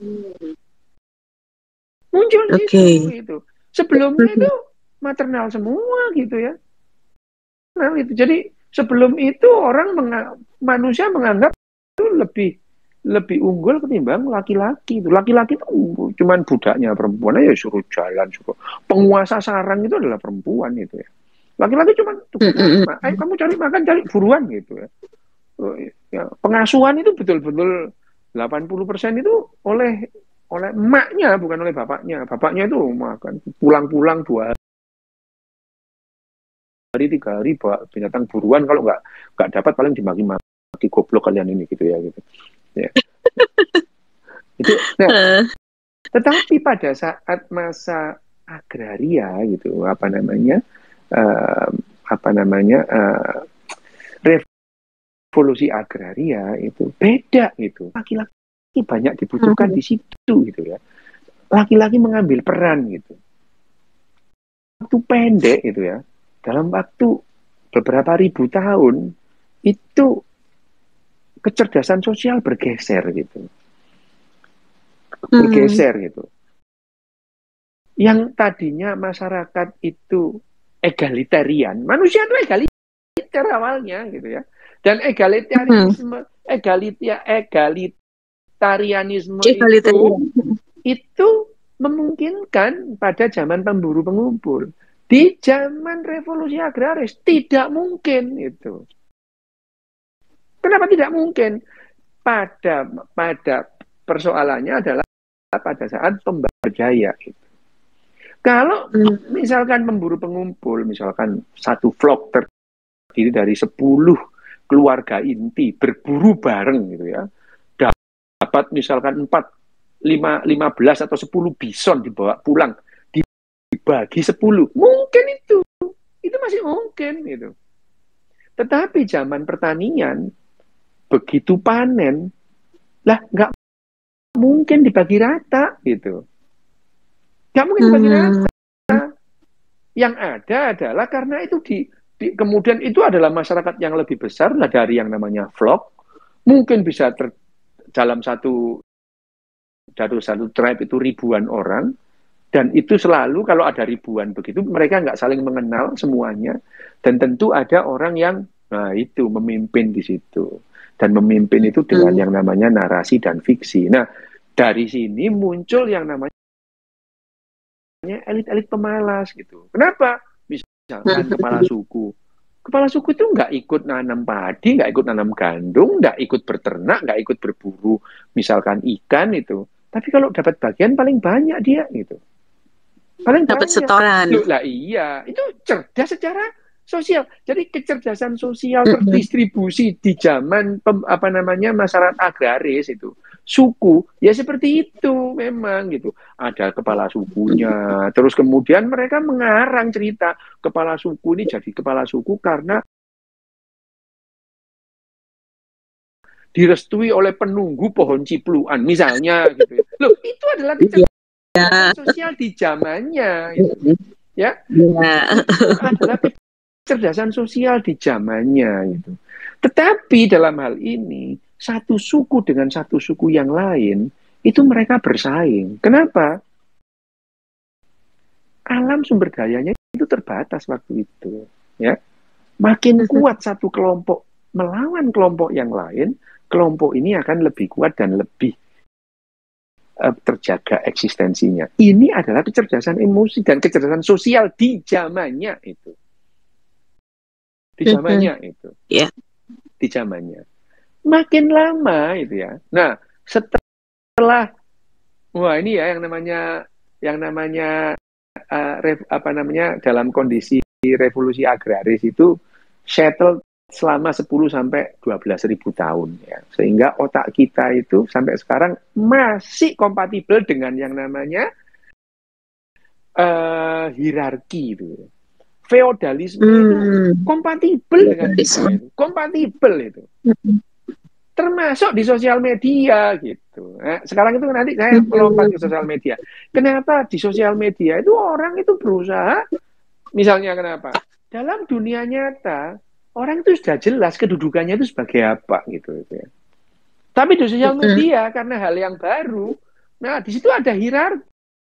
B: Muncul di okay. situ. Itu. Sebelumnya itu maternal semua gitu ya. Nah, itu. Jadi sebelum itu orang menga- manusia menganggap itu lebih lebih unggul ketimbang laki-laki. Itu laki-laki itu cuman budaknya perempuan aja suruh jalan, suruh penguasa sarang itu adalah perempuan itu ya. Laki-laki cuma tugas rumah. Ayo kamu cari makan, cari buruan gitu ya. Ya, pengasuhan itu betul-betul delapan puluh persen itu oleh oleh emaknya, bukan oleh bapaknya. Bapaknya itu makan pulang-pulang dua hari, tiga hari bawa binatang buruan, kalau nggak nggak dapat paling dimaki-maki, goblok kalian ini gitu ya gitu. Ya. Itu, nah, tetapi pada saat masa agraria gitu, apa namanya, uh, apa namanya, uh, revolusi agraria itu beda gitu. Laki-laki banyak dibutuhkan di situ gitu ya. Laki-laki mengambil peran gitu. Waktu pendek gitu ya. Dalam waktu beberapa ribu tahun itu kecerdasan sosial bergeser gitu. Bergeser hmm. gitu. Yang tadinya masyarakat itu egalitarian, manusia itu egaliter awalnya gitu ya. Dan egalitarisme, hmm. egalitia, egalitarianisme itu itu memungkinkan pada zaman pemburu pengumpul. Di zaman revolusi agraris tidak mungkin itu. Kenapa tidak mungkin? Pada pada persoalannya adalah pada saat pemberdaya itu. Kalau misalkan pemburu pengumpul, misalkan satu vlog terdiri dari sepuluh keluarga inti berburu bareng gitu ya, dapat misalkan empat, lima, lima belas atau sepuluh bison dibawa pulang, dibagi sepuluh, mungkin itu, itu masih mungkin gitu. Tetapi zaman pertanian, begitu panen, lah nggak mungkin dibagi rata gitu. Nggak mungkin dibagi hmm. rata. Yang ada adalah karena itu di, di kemudian itu adalah masyarakat yang lebih besar lah dari yang namanya vlog. Mungkin bisa ter, dalam satu satu satu tribe itu ribuan orang. Dan itu selalu kalau ada ribuan begitu, mereka nggak saling mengenal semuanya. Dan tentu ada orang yang, nah itu, memimpin di situ. Dan memimpin itu dengan hmm. yang namanya narasi dan fiksi. Nah, dari sini muncul yang namanya elit-elit pemalas gitu. Kenapa? Misalkan kepala suku. Kepala suku itu nggak ikut nanam padi, nggak ikut nanam gandum, nggak ikut berternak, nggak ikut berburu, misalkan ikan itu. Tapi kalau dapat bagian paling banyak dia gitu. Paling
A: dapat setoran.
B: Loh, lah iya, itu cerdas secara sosial. Jadi kecerdasan sosial terdistribusi di zaman pem, apa namanya masyarakat agraris itu. Suku, ya seperti itu memang gitu. Ada kepala sukunya, terus kemudian mereka mengarang cerita kepala suku ini jadi kepala suku karena direstui oleh penunggu pohon cipluan misalnya gitu. Loh, itu adalah kecerdasan ya. Sosial di zamannya gitu. Ya, ya. Itu adalah kecerdasan sosial di zamannya gitu. Tetapi dalam hal ini satu suku dengan satu suku yang lain itu mereka bersaing. Kenapa? Alam sumber dayanya itu terbatas waktu itu, ya. Makin kuat satu kelompok melawan kelompok yang lain, kelompok ini akan lebih kuat dan lebih terjaga eksistensinya. Ini adalah kecerdasan emosi dan kecerdasan sosial di zamannya itu. Di zamannya mm-hmm. itu. Yeah. Di zamannya. Makin lama itu ya. Nah, setelah wah ini ya yang namanya yang namanya uh, ref, apa namanya dalam kondisi revolusi agraris itu settle selama sepuluh sampai dua belas ribu tahun ya. Sehingga otak kita itu sampai sekarang masih kompatibel dengan yang namanya uh, hierarki itu. Feodalisme hmm. itu kompatibel dengan kita itu. Kompatibel itu. Hmm. Termasuk di sosial media gitu. Nah, sekarang itu nanti saya melompat ke sosial media. Kenapa di sosial media itu orang itu berusaha, misalnya kenapa? Dalam dunia nyata orang itu sudah jelas kedudukannya itu sebagai apa gitu, gitu ya. Tapi di sosial media mm-hmm. karena hal yang baru, nah di situ ada hierarki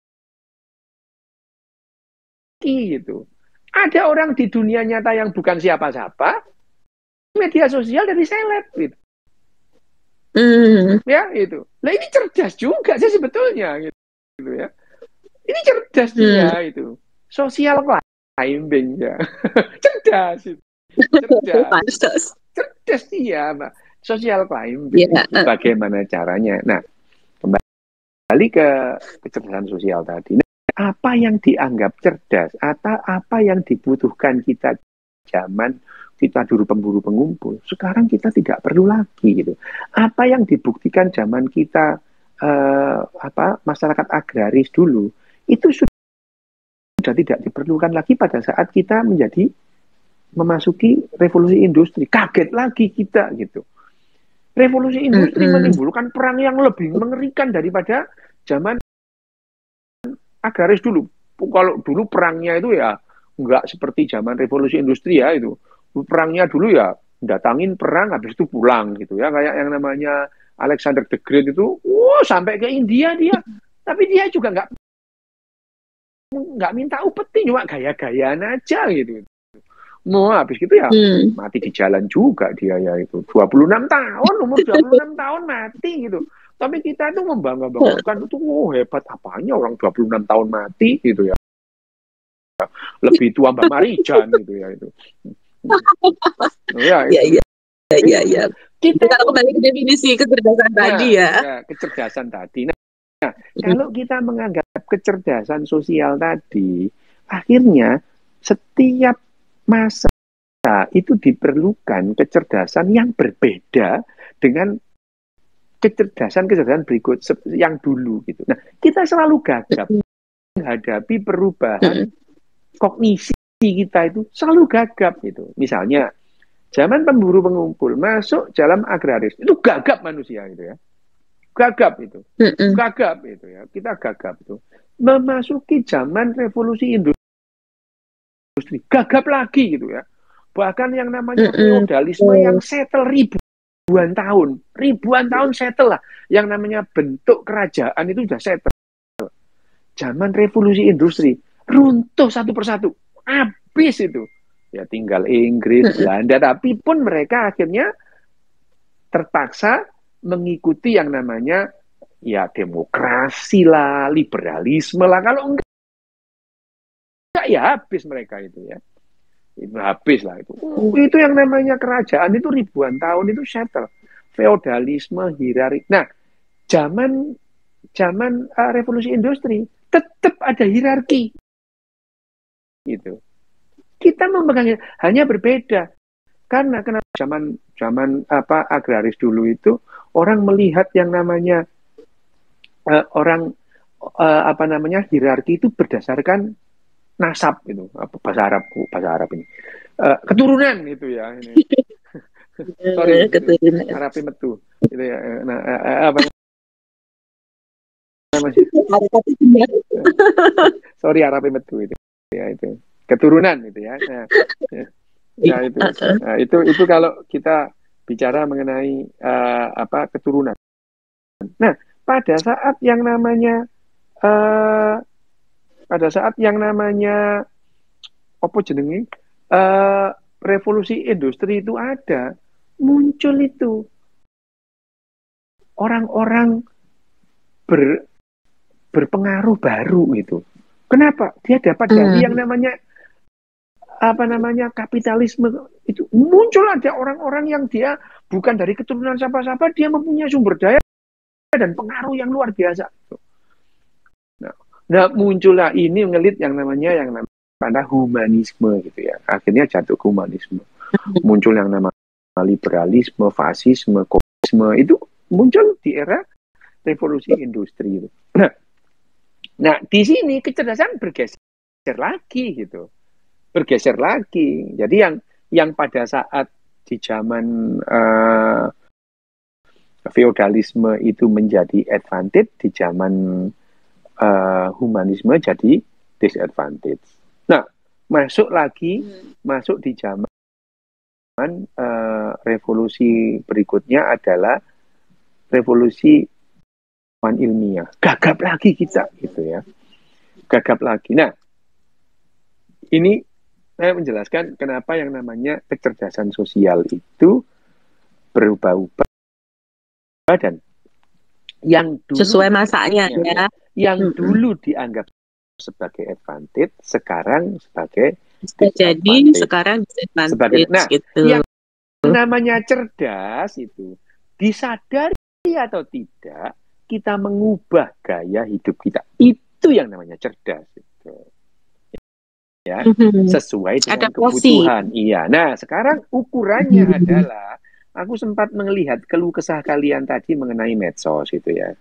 B: gitu. Ada orang di dunia nyata yang bukan siapa-siapa, media sosial dari seleb gitu. Mm-hmm. Ya itu. Nah ini cerdas juga sih sebetulnya gitu, gitu ya. Ini cerdas mm-hmm. dia itu. Sosial kelas. climbing ya. Cerdas itu. Cerdas. Cerdas dia, Mbak. Social climbing.
A: Yeah.
B: Itu bagaimana caranya? Nah, kembali ke kecerdasan sosial tadi. Nah, apa yang dianggap cerdas atau apa yang dibutuhkan kita zaman kita dulu pemburu pengumpul, sekarang kita tidak perlu lagi gitu. Apa yang dibuktikan zaman kita eh, apa masyarakat agraris dulu itu sudah tidak diperlukan lagi pada saat kita menjadi memasuki revolusi industri. Kaget lagi kita gitu. Revolusi industri mm-hmm. menimbulkan perang yang lebih mengerikan daripada zaman agraris dulu. Kalau dulu perangnya itu ya nggak seperti zaman revolusi industri ya itu. Perangnya dulu ya datangin perang habis itu pulang gitu ya, kayak yang namanya Alexander the Great itu, wow, sampai ke India dia, tapi dia juga nggak nggak minta upeti, cuma gaya-gayaan aja gitu. Mau habis gitu ya hmm. mati di jalan juga dia ya itu dua puluh enam tahun, umur dua puluh enam tahun mati gitu. Tapi kita itu membangga-banggakan itu, oh hebat apanya orang dua puluh enam tahun mati gitu ya. Lebih tua Mbak Marijan gitu ya itu. Oh, ya,
A: ya, ya, ya, ya. Kita kalau kembali ke definisi kecerdasan nah, tadi ya.
B: ya. Kecerdasan tadi. Nah, nah hmm. kalau kita menganggap kecerdasan sosial tadi, akhirnya setiap masa itu diperlukan kecerdasan yang berbeda dengan kecerdasan-kecerdasan berikut yang dulu gitu. Nah, kita selalu gagap menghadapi perubahan kognisi kita itu selalu gagap gitu. Misalnya zaman pemburu pengumpul masuk dalam agraris itu gagap manusia gitu ya, gagap itu, gagap itu ya, kita gagap itu. Memasuki zaman revolusi industri gagap lagi gitu ya. Bahkan yang namanya feodalisme yang settle ribuan tahun, ribuan tahun settle lah. Yang namanya bentuk kerajaan itu sudah settle. Zaman revolusi industri runtuh satu persatu. Habis itu. Ya tinggal Inggris, Belanda, tapi pun mereka akhirnya terpaksa mengikuti yang namanya ya demokrasi lah, liberalisme lah. Kalau enggak, enggak ya habis mereka itu ya. Itu habis lah itu. Oh, itu yang namanya kerajaan itu ribuan tahun itu settle. Feodalisme, hierarki. Nah, zaman zaman uh, revolusi industri tetap ada hierarki. Gitu. Kita memegang hanya berbeda karena kenapa zaman zaman apa agraris dulu itu orang melihat yang namanya uh, orang uh, apa namanya hierarki itu berdasarkan nasab itu apa bahasa Arab bahasa Arab ini uh, keturunan itu ya ini. Sorry keturunan Arab metu itu ya nah uh, apa namanya sorry Arab metu itu ya itu keturunan itu ya. Nah, ya itu. Nah, itu itu kalau kita bicara mengenai uh, apa keturunan. Nah, pada saat yang namanya uh, pada saat yang namanya apa jenenge uh, revolusi industri itu ada, muncul itu orang-orang ber, berpengaruh baru itu. Kenapa? Dia dapat dari hmm. yang namanya apa namanya kapitalisme itu muncul ada orang-orang yang dia bukan dari keturunan siapa-siapa, dia mempunyai sumber daya dan pengaruh yang luar biasa. Nah, nah muncullah ini ngelit yang namanya yang namanya humanisme gitu ya. Akhirnya jatuh ke humanisme. Muncul yang namanya liberalisme, fasisme, komunisme itu muncul di era revolusi industri itu. Nah, nah di sini kecerdasan bergeser lagi gitu. Bergeser lagi. Jadi yang yang pada saat di zaman uh, feodalisme itu menjadi advantage, di zaman uh, humanisme jadi disadvantage. Nah, masuk lagi, hmm. masuk di zaman uh, revolusi berikutnya adalah revolusi ilmiah. Gagap lagi kita, gitu ya. Gagap lagi. Nah, ini saya menjelaskan kenapa yang namanya kecerdasan sosial itu berubah-ubah dan yang dulu
A: sesuai masanya ya,
B: yang hmm. dulu dianggap sebagai advantage, sekarang sebagai
A: bisa jadi sekarang disadvantage sebagai,
B: nah,
A: gitu.
B: Yang namanya cerdas itu disadari atau tidak, kita mengubah gaya hidup kita. Itu yang namanya cerdas. Gitu. Ya, mm-hmm. Sesuai dengan Ada kebutuhan. Posi. Iya. Nah, sekarang ukurannya mm-hmm. adalah, aku sempat melihat keluh kesah kalian tadi mengenai medsos itu ya.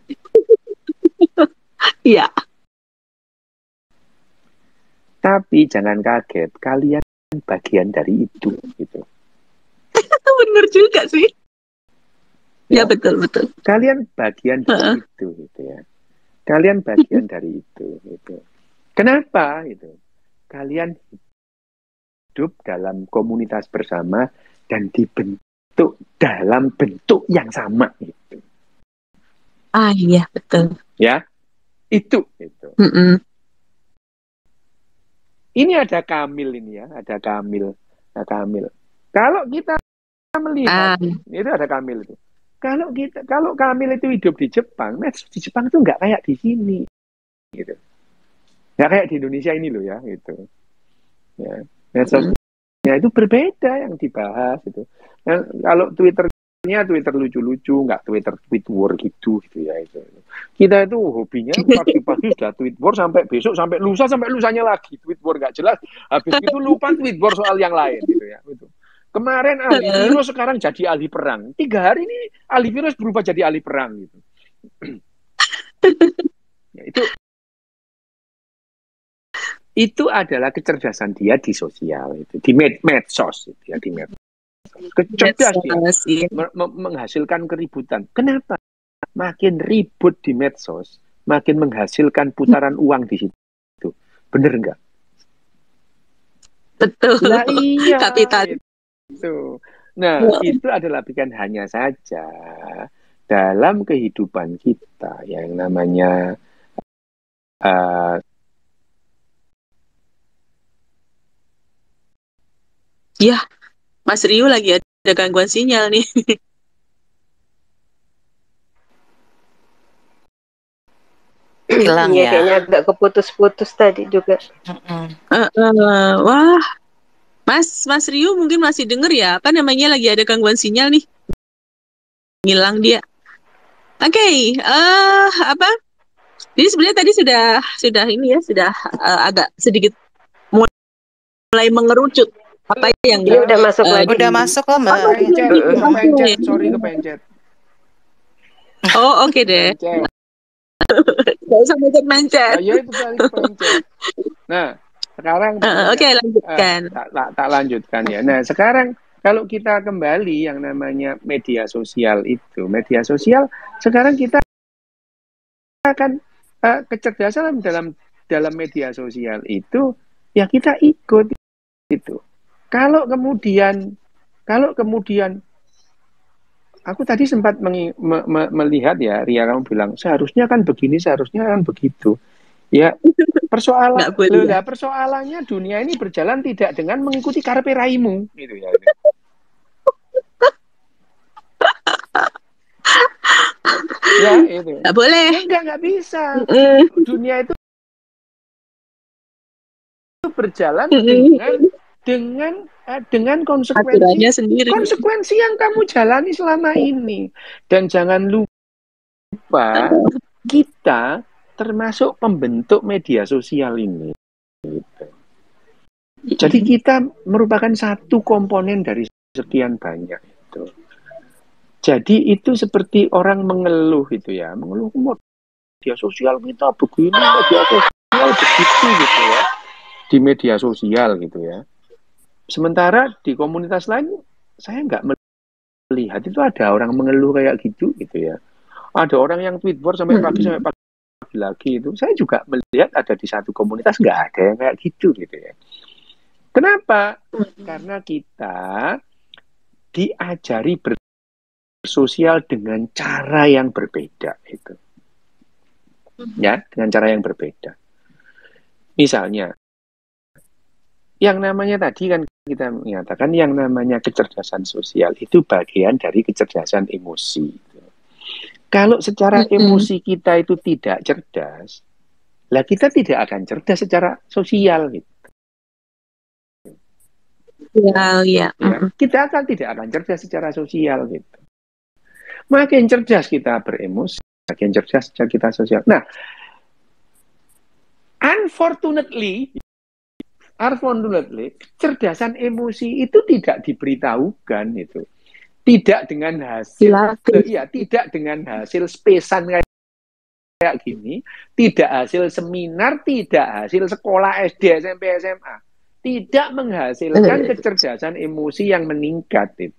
A: Iya.
B: Tapi jangan kaget, kalian bagian dari itu. Gitu.
A: Bener juga sih. Ya, ya betul betul.
B: Kalian bagian dari uh-uh. itu, gitu ya. Kalian bagian dari itu, gitu. Kenapa? Gitu. Kalian hidup dalam komunitas bersama dan dibentuk dalam bentuk yang sama, gitu.
A: Ah iya betul.
B: Ya, itu, itu.
A: Mm-mm.
B: Ini ada Kamil ini ya, ada Kamil, ada Kamil. Kalau kita melihat, ah. itu ada Kamil itu. Kalau kita, kalau Kamil itu hidup di Jepang, medsos di Jepang itu nggak kayak di sini, gitu. Nggak kayak di Indonesia ini loh ya, gitu. Ya, medsosnya itu berbeda yang dibahas itu. Nah, kalau Twitternya Twitter lucu-lucu, nggak Twitter tweet war gitu, gitu ya itu. Kita itu hobinya pagi-pagi sudah tweet war sampai besok, sampai lusa, sampai lusanya lagi tweet war nggak jelas. Habis itu lupa tweet war soal yang lain, gitu ya. Gitu. Kemarin ahli virus, sekarang jadi ahli perang. Tiga hari ini ahli virus berubah jadi ahli perang gitu. Ya, itu itu adalah kecerdasan dia di sosial itu, di med medsos itu ya, di medsos. Kecerdas dia me menghasilkan keributan. Kenapa? Makin ribut di medsos, makin menghasilkan putaran uang di situ. Bener nggak?
A: Betul.
B: Nah, iya.
A: Kapital.
B: Itu. Nah, wow. Itu adalah bukan hanya saja dalam kehidupan kita yang namanya uh,
A: ya, Mas Rio lagi ada gangguan sinyal nih.
C: Hilang ya. Kayaknya agak keputus-putus tadi juga.
A: Uh, uh, wah. Mas, Mas Rio mungkin masih denger ya, apa namanya lagi ada gangguan sinyal nih, ngilang dia. Oke, okay, uh, apa? Jadi sebenarnya tadi sudah sudah ini ya, sudah uh, agak sedikit mulai mengerucut apa yang
C: dia udah masuk uh, lagi.
D: Udah masuk loh Mbak.
B: Oh, kepencet, kepencet, sorry kepencet.
A: Oh oke okay deh. Gak usah mencet-mencet.
B: Ayo itu tadi kepencet. Nah. Sekarang
A: uh, oke okay, lanjutkan.
B: Uh, tak, tak, tak lanjutkan ya. Nah sekarang kalau kita kembali yang namanya media sosial itu, media sosial sekarang kita akan uh, kecerdasan dalam dalam media sosial itu ya kita ikut itu. Kalau kemudian kalau kemudian aku tadi sempat me, me, melihat ya, Ria kamu bilang seharusnya kan begini, seharusnya kan begitu. Ya, persoalan loh, ya. Persoalannya dunia ini berjalan tidak dengan mengikuti karpe raimu, gitu ya. Ya, itu.
A: Nggak boleh.
B: Ya, enggak, enggak bisa. Dunia itu berjalan dengan dengan dengan konsekuensi
A: sendiri.
B: Konsekuensi yang kamu jalani selama ini. Dan jangan lupa kita termasuk pembentuk media sosial ini. Gitu. Jadi kita merupakan satu komponen dari sekian banyak itu. Jadi itu seperti orang mengeluh itu ya, mengeluh media sosial kita begini, media sosial begitu gitu ya, di media sosial gitu ya. Sementara di komunitas lain saya nggak melihat itu ada orang mengeluh kayak gitu gitu ya. Ada orang yang tweet war sampai pagi sampai pagi lagi itu, saya juga melihat ada di satu komunitas nggak ada yang kayak gitu gitu ya. Kenapa? Karena kita diajari bersosial dengan cara yang berbeda itu, ya, dengan cara yang berbeda. Misalnya, yang namanya tadi kan kita mengatakan yang namanya kecerdasan sosial itu bagian dari kecerdasan emosi. Kalau secara mm-hmm. emosi kita itu tidak cerdas, Lah kita tidak akan cerdas secara sosial gitu.
A: Ya, ya.
B: Ya, kita akan tidak akan cerdas secara sosial gitu. Makin cerdas kita beremosi, makin cerdas kita sosial. Nah, unfortunately, unfortunately, kecerdasan emosi itu tidak diberitahukan itu. Tidak dengan hasil, ya, tidak dengan hasil spesan kayak kayak gini, tidak hasil seminar, tidak hasil sekolah S D, S M P, S M A. Tidak menghasilkan kecerdasan emosi yang meningkat itu.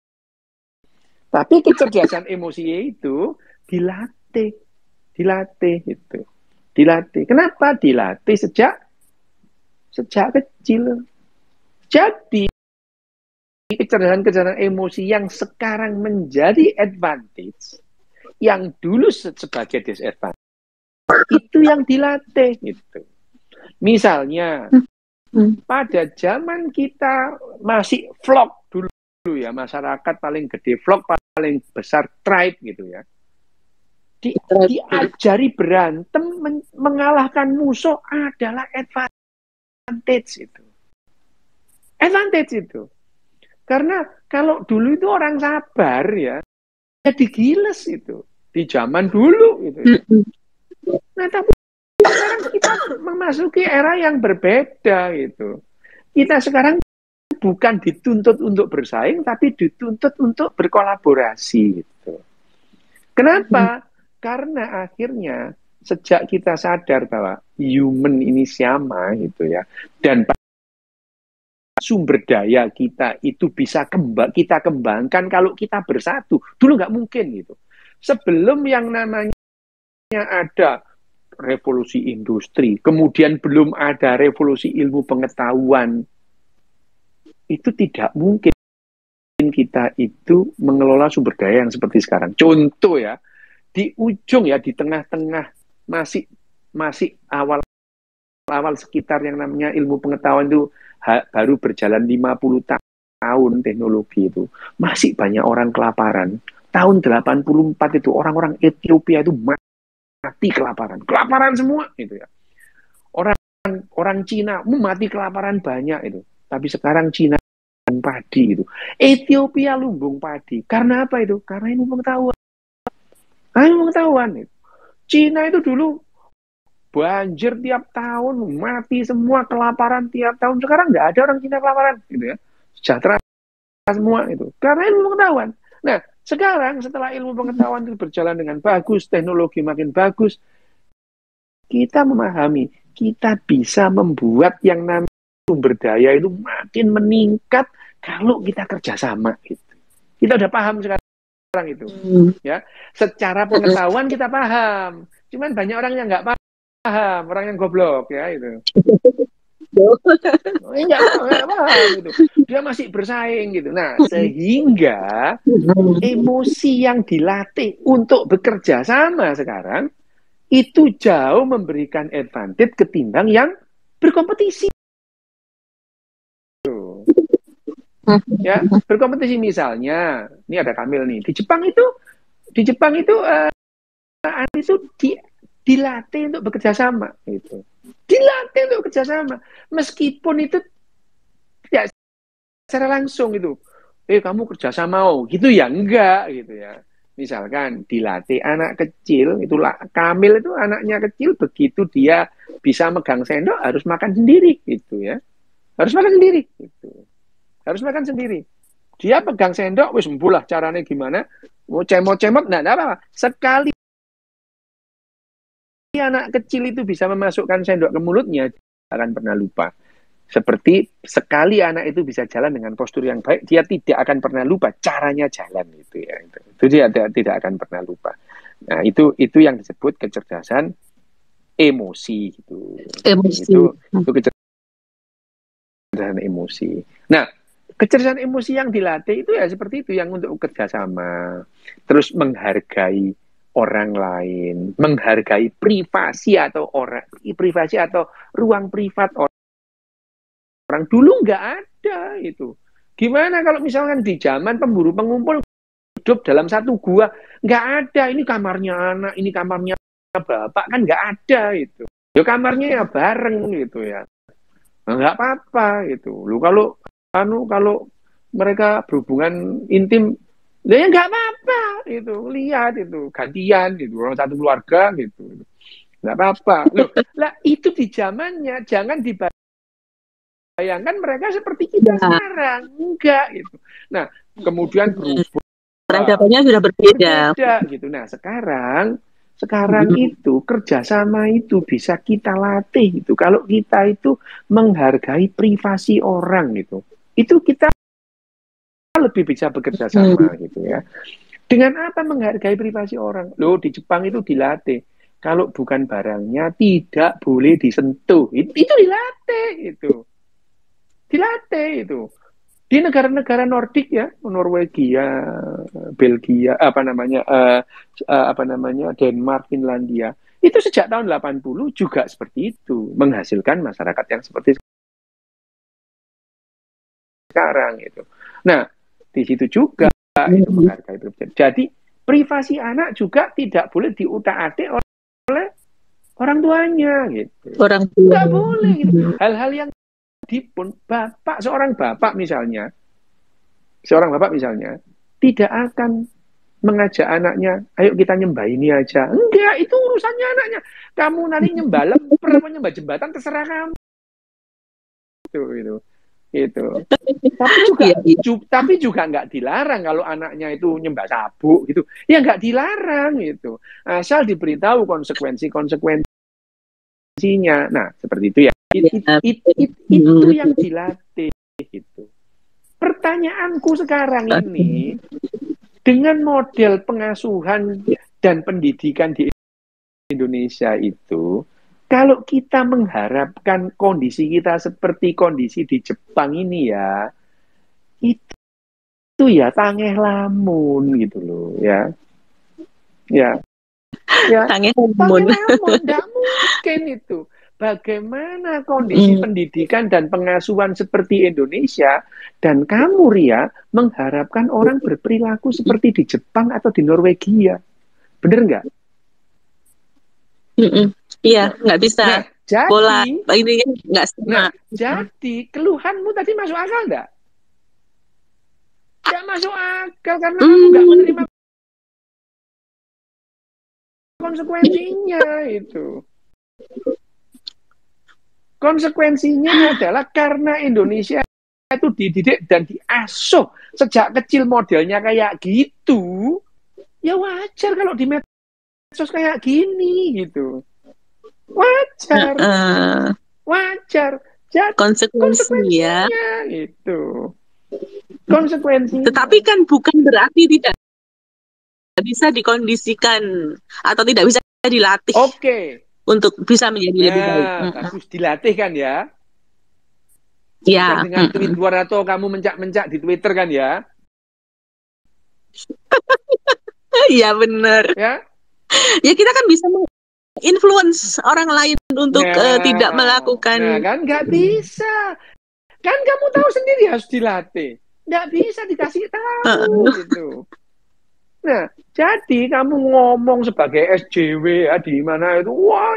B: Tapi kecerdasan emosi itu dilatih, dilatih itu, dilatih. Kenapa dilatih sejak sejak kecil? Jadi kecerdasan-kecerdasan emosi yang sekarang menjadi advantage, yang dulu sebagai disadvantage, itu yang dilatih gitu. Misalnya pada zaman kita masih vlog dulu ya, masyarakat paling gede vlog, paling besar tribe gitu ya. Di, diajari berantem men, mengalahkan musuh adalah advantage itu. Advantage itu. Karena kalau dulu itu orang sabar ya, jadi giles itu di zaman dulu gitu. Ya. Nah, tapi sekarang kita memasuki era yang berbeda gitu. Kita sekarang bukan dituntut untuk bersaing, tapi dituntut untuk berkolaborasi gitu. Kenapa? Hmm. Karena akhirnya sejak kita sadar bahwa human ini sama gitu ya, dan sumber daya kita itu bisa kembang, kita kembangkan kalau kita bersatu. Dulu nggak mungkin gitu. Sebelum yang namanya ada revolusi industri, kemudian belum ada revolusi ilmu pengetahuan, itu tidak mungkin kita itu mengelola sumber daya yang seperti sekarang. Contoh ya, di ujung ya, di tengah-tengah masih masih awal awal sekitar yang namanya ilmu pengetahuan itu ha, baru berjalan lima puluh tahun teknologi itu. Masih banyak orang kelaparan. Tahun delapan puluh empat itu orang-orang Ethiopia itu mati kelaparan. Kelaparan semua itu ya. Orang orang Cina mati kelaparan banyak itu. Tapi sekarang Cina padi itu. Ethiopia lumbung padi. Karena apa itu? Karena ilmu pengetahuan. Karena ilmu pengetahuan itu. Cina itu dulu banjir tiap tahun, mati semua, kelaparan tiap tahun. Sekarang nggak ada orang Cina kelaparan, gitu ya. Sejahtera semua itu. Karena ilmu pengetahuan. Nah, sekarang setelah ilmu pengetahuan itu berjalan dengan bagus, teknologi makin bagus, kita memahami, kita bisa membuat yang namanya sumber daya itu makin meningkat kalau kita kerjasama. Gitu. Kita udah paham sekarang itu. Hmm. Ya, secara pengetahuan kita paham. Cuman banyak orang yang nggak paham. Paham, orang yang goblok ya itu. Oh, enggak, enggak paham gitu. Dia masih bersaing gitu. Nah, sehingga emosi yang dilatih untuk bekerja sama sekarang itu jauh memberikan advantage ketimbang yang berkompetisi. Ya, berkompetisi misalnya, ini ada Kamil nih. Di Jepang itu di Jepang itu uh, itu di dilatih untuk bekerja sama gitu. Dilatih untuk bekerja sama meskipun itu tidak secara langsung itu. Eh kamu kerja sama oh, gitu ya enggak gitu ya. Misalkan dilatih anak kecil itulah Kamil itu anaknya kecil begitu dia bisa megang sendok harus makan sendiri gitu ya. Harus makan sendiri gitu. Harus makan sendiri. Dia pegang sendok wis mbulah caranya gimana? Mau cemot-cemot enggak apa-apa. Sekali anak kecil itu bisa memasukkan sendok ke mulutnya, akan pernah lupa. Seperti sekali anak itu bisa jalan dengan postur yang baik, dia tidak akan pernah lupa caranya jalan itu ya. Itu, itu dia tidak akan pernah lupa. Nah itu itu yang disebut kecerdasan emosi gitu. Emosi. Itu itu kecerdasan emosi. Nah kecerdasan emosi yang dilatih itu ya seperti itu yang untuk kerjasama, terus menghargai orang lain, menghargai privasi atau orang privasi atau ruang privat orang. Orang dulu nggak ada itu. Gimana kalau misalkan di zaman pemburu pengumpul hidup dalam satu gua, nggak ada. Ini kamarnya anak, ini kamarnya bapak, kan nggak ada itu. ya kamarnya ya bareng gitu ya. Nggak apa-apa gitu. Lu kalau anu kalau mereka berhubungan intim, ya nggak apa-apa itu. Lihat itu gantian gitu, orang satu keluarga gitu. Nggak apa-apa. Loh, lah itu di zamannya, jangan dibayangkan mereka seperti kita
A: Ya.
B: sekarang. Enggak gitu. Nah, kemudian berubah.
A: Peradabannya sudah berbeda.
B: Berbeda gitu. Nah, sekarang sekarang
A: Hmm.
B: itu kerjasama itu bisa kita latih gitu. Kalau kita itu menghargai privasi orang gitu, itu kita lebih bisa bekerja sama
A: Hmm.
B: gitu ya. Dengan apa menghargai privasi orang? Loh, di Jepang itu dilatih. Kalau bukan barangnya tidak boleh disentuh. Itu, itu dilatih itu. Dilatih itu. Di negara-negara Nordik ya, Norwegia, Belgia, apa namanya, uh, uh, apa namanya, Denmark, Finlandia, itu sejak tahun delapan puluh juga seperti itu, menghasilkan masyarakat yang seperti sekarang itu. Nah, di situ juga itu menghargai privasi. Jadi privasi anak juga tidak boleh diutak-atik oleh orang tuanya gitu.
A: Orang tua.
B: Nggak boleh gitu. Hal-hal yang dipun bapak seorang bapak misalnya, seorang bapak misalnya tidak akan mengajak anaknya, ayo kita nyembah ini aja. Enggak, itu urusannya anaknya. Kamu nanti nyembah lemper apa nyembah jembatan terserah kamu. Itu itu. Itu. Tapi juga
A: Iya, iya.
B: ju, tapi juga nggak dilarang kalau anaknya itu nyembah sabuk gitu. Ya nggak dilarang itu. Asal diberitahu konsekuensi-konsekuensinya. Nah, seperti itu ya. It, it, it, it, itu yang dilatih gitu. Pertanyaanku sekarang ini, dengan model pengasuhan dan pendidikan di Indonesia itu, kalau kita mengharapkan kondisi kita seperti kondisi di Jepang ini ya, itu, itu ya tangeh lamun gitu loh ya. Ya. Ya,
A: Tangeh
B: lamun,
A: lamun.
B: enggak mungkin itu. Bagaimana kondisi
A: Mm.
B: pendidikan dan pengasuhan seperti Indonesia dan kamu Ria mengharapkan orang berperilaku seperti di Jepang atau di Norwegia, bener nggak?
A: Mm-mm. Iya, nggak bisa.
B: Nah, jadi,
A: pola ini nggak sama.
B: Nah, jadi keluhanmu tadi masuk akal nggak? Nggak masuk akal karena
A: Mm.
B: kamu nggak menerima konsekuensinya itu. Konsekuensinya adalah karena Indonesia itu dididik dan diasuh sejak kecil modelnya kayak gitu, ya wajar kalau di medsos kayak gini gitu. Wajar.
A: Uh-uh.
B: Wajar. Jadi
A: Konsekuensi
B: konsekuensinya
A: ya.
B: itu. Konsekuensinya.
A: Tetapi kan bukan berarti tidak bisa dikondisikan atau tidak bisa dilatih.
B: Oke. Okay.
A: Untuk bisa menjadi
B: nah,
A: lebih baik.
B: Bagus, dilatih kan ya?
A: Ya.
B: Bukan dengan tweet luar atau kamu mencak-mencak di Twitter kan ya?
A: Iya benar.
B: Ya?
A: Ya kita kan bisa influence orang lain untuk
B: nah,
A: uh, tidak melakukan.
B: Nah kan nggak bisa. Kan kamu tahu sendiri harus dilatih. Nggak bisa dikasih tahu uh. gitu. Nah, jadi kamu ngomong sebagai S J W ya di mana itu, wah,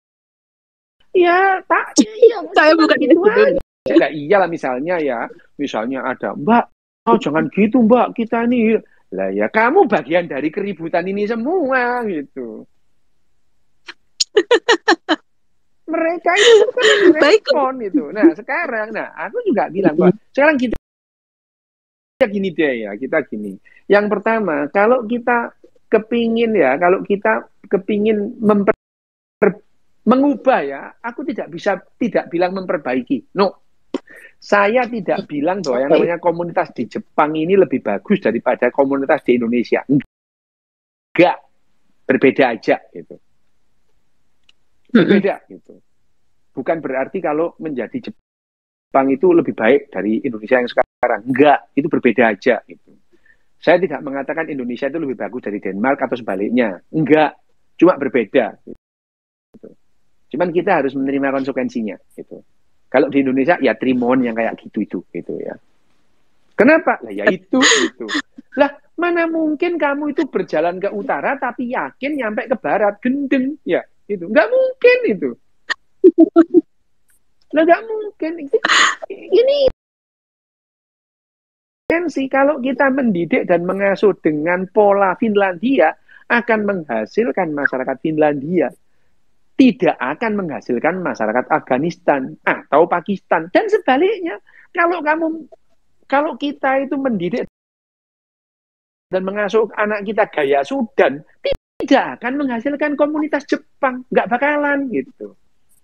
B: ya tak, iya,
A: saya bukan
B: gitu aja. Nah, iyalah misalnya ya, misalnya ada, Mbak, oh jangan gitu Mbak, kita nih, lah ya kamu bagian dari keributan ini semua gitu. Mereka itu kan respon itu. Nah sekarang, nah aku juga bilang bahwa sekarang kita gini deh ya, kita gini. Yang pertama, kalau kita kepingin ya, kalau kita kepingin memper, mengubah ya, aku tidak bisa tidak bilang memperbaiki. No, saya tidak bilang bahwa yang namanya komunitas di Jepang ini lebih bagus daripada komunitas di Indonesia. Enggak, berbeda aja gitu. Berbeda gitu. Bukan berarti kalau menjadi Jepang Jepang itu lebih baik dari Indonesia yang sekarang. Enggak, itu berbeda aja gitu. Saya tidak mengatakan Indonesia itu lebih bagus dari Denmark atau sebaliknya. Enggak, cuma berbeda. Gitu. Cuman kita harus menerima konsekuensinya. Gitu. Kalau di Indonesia, ya trimon yang kayak gitu itu, gitu ya. Kenapa? Lah ya itu, itu. Lah mana mungkin kamu itu berjalan ke utara tapi yakin nyampe ke barat, gendeng, ya itu. Enggak mungkin itu. Nah, nggak mungkin. Ini sih kalau kita mendidik dan mengasuh dengan pola Finlandia akan menghasilkan masyarakat Finlandia, tidak akan menghasilkan masyarakat Afghanistan atau Pakistan. Dan sebaliknya, kalau kamu kalau kita itu mendidik dan mengasuh anak kita gaya Sudan, tidak akan menghasilkan komunitas Jepang, nggak bakalan gitu.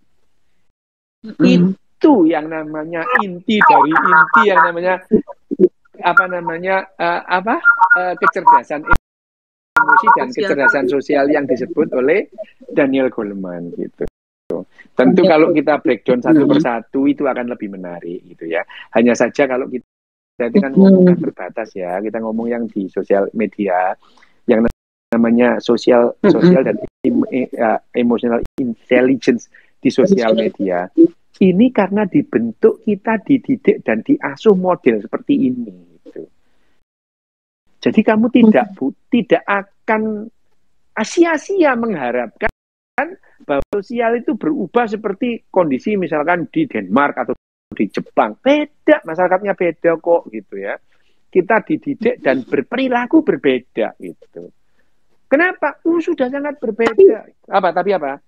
B: Mm. Itu yang namanya inti dari inti yang namanya apa namanya uh, apa uh, kecerdasan emosi dan kecerdasan sosial yang disebut oleh Daniel Goleman gitu. Tentu kalau kita breakdown satu persatu itu akan lebih menarik gitu ya. Hanya saja kalau kita Jadi kan ngomongnya terbatas ya, kita ngomong yang di sosial media, yang namanya sosial sosial dan uh, emotional intelligence di sosial media. Ini karena dibentuk kita dididik dan diasuh model seperti ini. Gitu. Jadi kamu tidak bu, tidak akan sia-sia mengharapkan bahwa sosial itu berubah seperti kondisi misalkan di Denmark atau di Jepang. Beda, masyarakatnya beda kok gitu ya. Kita dididik dan berperilaku berbeda gitu. Kenapa? Uh, sudah sangat berbeda. Apa? Tapi apa?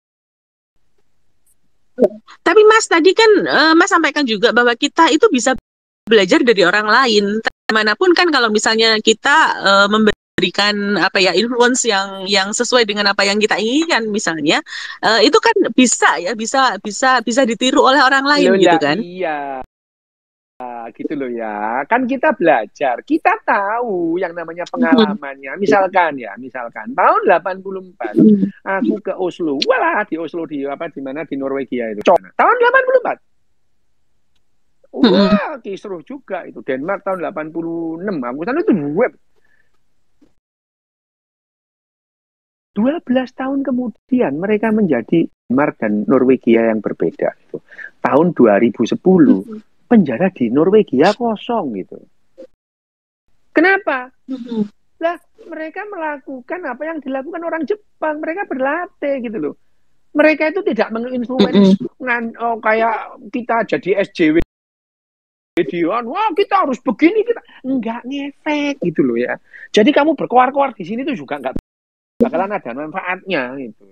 A: Tapi Mas tadi kan uh, Mas sampaikan juga bahwa kita itu bisa belajar dari orang lain. Manapun kan kalau misalnya kita uh, memberikan apa ya influence yang yang sesuai dengan apa yang kita inginkan misalnya, uh, itu kan bisa ya bisa bisa bisa ditiru oleh orang lain
B: Loh,
A: gitu kan?
B: Iya. Gitu loh ya, kan kita belajar, kita tahu yang namanya pengalamannya. Misalkan ya, misalkan tahun delapan puluh empat aku ke Oslo, walah di Oslo di apa di mana di Norwegia itu. Tahun delapan puluh empat. Wah, kisruh juga itu. Denmark tahun delapan puluh enam, aku sana itu web. dua belas tahun kemudian mereka menjadi Denmark dan Norwegia yang berbeda itu. Tahun dua ribu sepuluh penjara di Norwegia kosong gitu. Kenapa? Mm-hmm. Lah, mereka melakukan apa yang dilakukan orang Jepang. Mereka berlatih gitu loh. Mereka itu tidak menginfluence mm-hmm. oh, kayak kita jadi S J W videoan. Wah, kita harus begini kita enggak ngefek gitu loh ya. Jadi kamu berkoar-koar di sini tuh juga enggak bakalan ada manfaatnya gitu.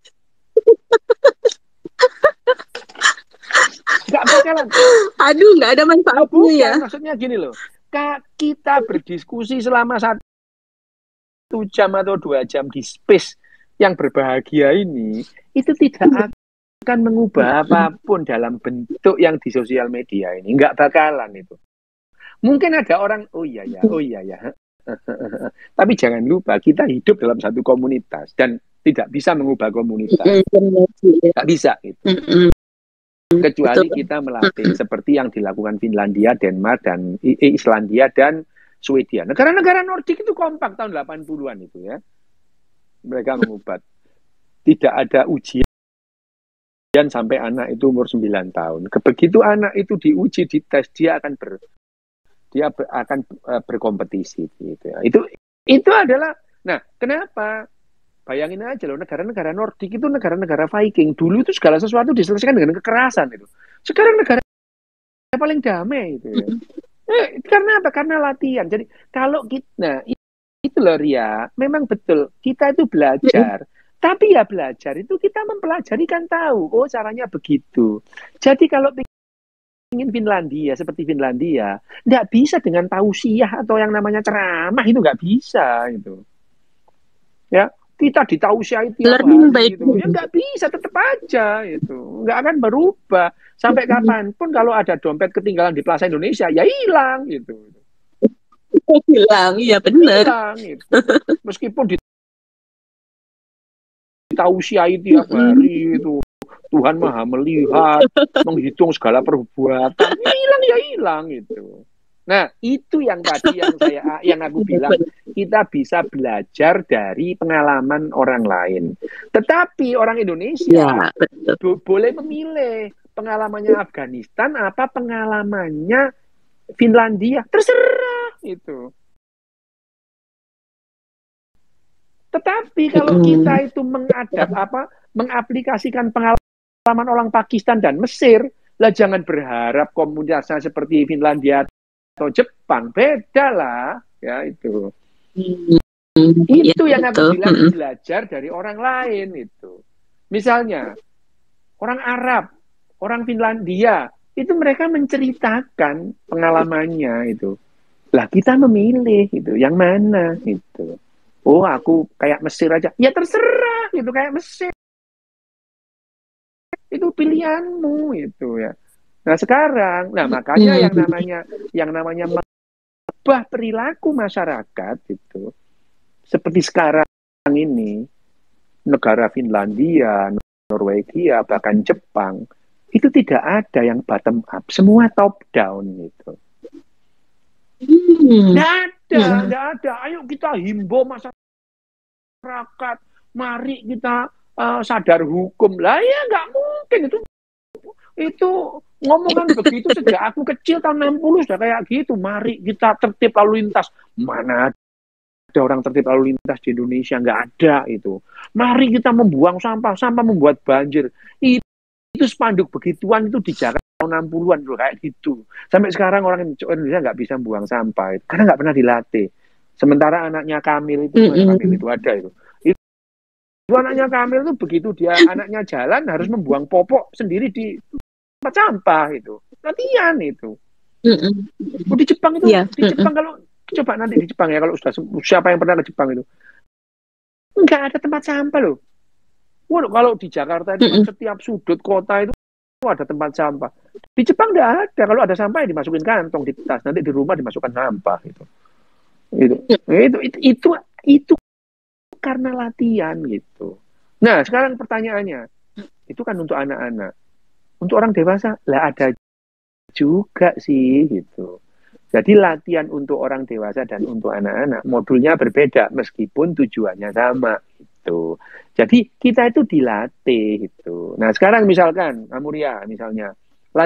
B: Nggak bakalan.
A: Aduh, nggak ada manfaatnya
B: oh, bukan,
A: ya.
B: Maksudnya gini loh, kita berdiskusi selama satu jam atau dua jam di space yang berbahagia ini, itu tidak akan mengubah apapun dalam bentuk yang di sosial media ini. Nggak bakalan itu. Mungkin ada orang, oh iya ya, oh iya ya. Tapi jangan lupa, kita hidup dalam satu komunitas dan tidak bisa mengubah komunitas. Nggak bisa gitu. Kecuali Betul. Kita melatih seperti yang dilakukan Finlandia, Denmark, dan Islandia, dan Swedia. Negara-negara Nordik itu kompak tahun delapan puluhan itu ya. Mereka mengubat. Tidak ada ujian sampai anak itu umur sembilan tahun. Begitu anak itu diuji, dites, dia akan ber, dia ber, akan uh, berkompetisi. Gitu ya. Itu, itu adalah, nah kenapa? Bayangin aja loh, negara-negara Nordik itu negara-negara Viking. Dulu itu segala sesuatu diselesaikan dengan kekerasan itu. Sekarang negara paling damai itu ya. Eh, karena apa? Karena latihan. Jadi kalau kita, nah itu loh Ria, memang betul kita itu belajar. Tapi ya belajar itu kita mempelajari kan tahu, oh caranya begitu. Jadi kalau ingin Finlandia seperti Finlandia, nggak bisa dengan tausiah atau yang namanya ceramah, itu nggak bisa itu. Ya. Kita ditausiah tiap hari gitu. Ya nggak bisa, tetap aja itu. Nggak akan berubah. Sampai kapanpun kalau ada dompet ketinggalan di Plaza Indonesia, ya hilang gitu.
A: Hilang, iya benar.
B: Hilang gitu. Meskipun ditausiah tiap hari itu. Tuhan Maha melihat, menghitung segala perbuatan. Ya hilang, ya hilang gitu. Nah, itu yang tadi yang saya yang aku bilang, kita bisa belajar dari pengalaman orang lain. Tetapi orang Indonesia ya, bo boleh memilih pengalamannya Afghanistan apa pengalamannya Finlandia, terserah itu. Tetapi kalau kita itu mengadap apa mengaplikasikan pengalaman pengalaman orang Pakistan dan Mesir, lah jangan berharap komunitasnya seperti Finlandia atau Jepang, beda lah, ya itu. Hmm, itu ya, yang harus dilatih belajar dari orang lain itu. Misalnya orang Arab, orang Finlandia, itu mereka menceritakan pengalamannya itu. Lah kita memilih itu, yang mana itu. Oh, aku kayak Mesir aja. Ya terserah gitu, kayak Mesir. Itu pilihanmu itu ya. Nah, sekarang, nah makanya yang namanya yang namanya merubah perilaku masyarakat itu seperti sekarang ini, negara Finlandia, Norwegia, bahkan Jepang, itu tidak ada yang bottom up, semua top down gitu. Hmm. Nggak ada, hmm. nggak ada. Ayo kita himbau masyarakat, mari kita uh, sadar hukum. Lah ya nggak mungkin itu. Itu ngomongan begitu sejak aku kecil tahun enam puluh sudah kayak gitu. Mari kita tertib lalu lintas. Mana ada orang tertib lalu lintas di Indonesia? Nggak ada itu. Mari kita membuang sampah, sampah membuat banjir. Itu, itu spanduk begituan itu di Jakarta tahun enam puluhan loh, kayak gitu. Sampai sekarang orang Indonesia nggak bisa buang sampah itu, karena nggak pernah dilatih. Sementara anaknya Kamil itu, mm-hmm. Kamil itu ada itu. itu. Itu anaknya Kamil itu begitu dia anaknya jalan harus membuang popok sendiri di tempat sampah itu. Latihan itu. Mm-hmm. Oh, di Jepang itu, yeah. di Jepang kalau coba nanti di Jepang ya, kalau sudah siapa yang pernah ke Jepang itu, nggak ada tempat sampah loh. Waduh, kalau di Jakarta itu mm-hmm. setiap sudut kota itu ada tempat sampah. Di Jepang nggak ada. Kalau ada sampah ya dimasukin kantong di tas, nanti di rumah dimasukkan sampah itu. Itu, itu, itu, itu, itu karena latihan gitu. Nah, sekarang pertanyaannya, itu kan untuk anak-anak. Untuk orang dewasa, lah ada juga sih gitu. Jadi latihan untuk orang dewasa dan untuk anak-anak modulnya berbeda meskipun tujuannya sama gitu. Jadi kita itu dilatih gitu. Nah, sekarang misalkan Amuria misalnya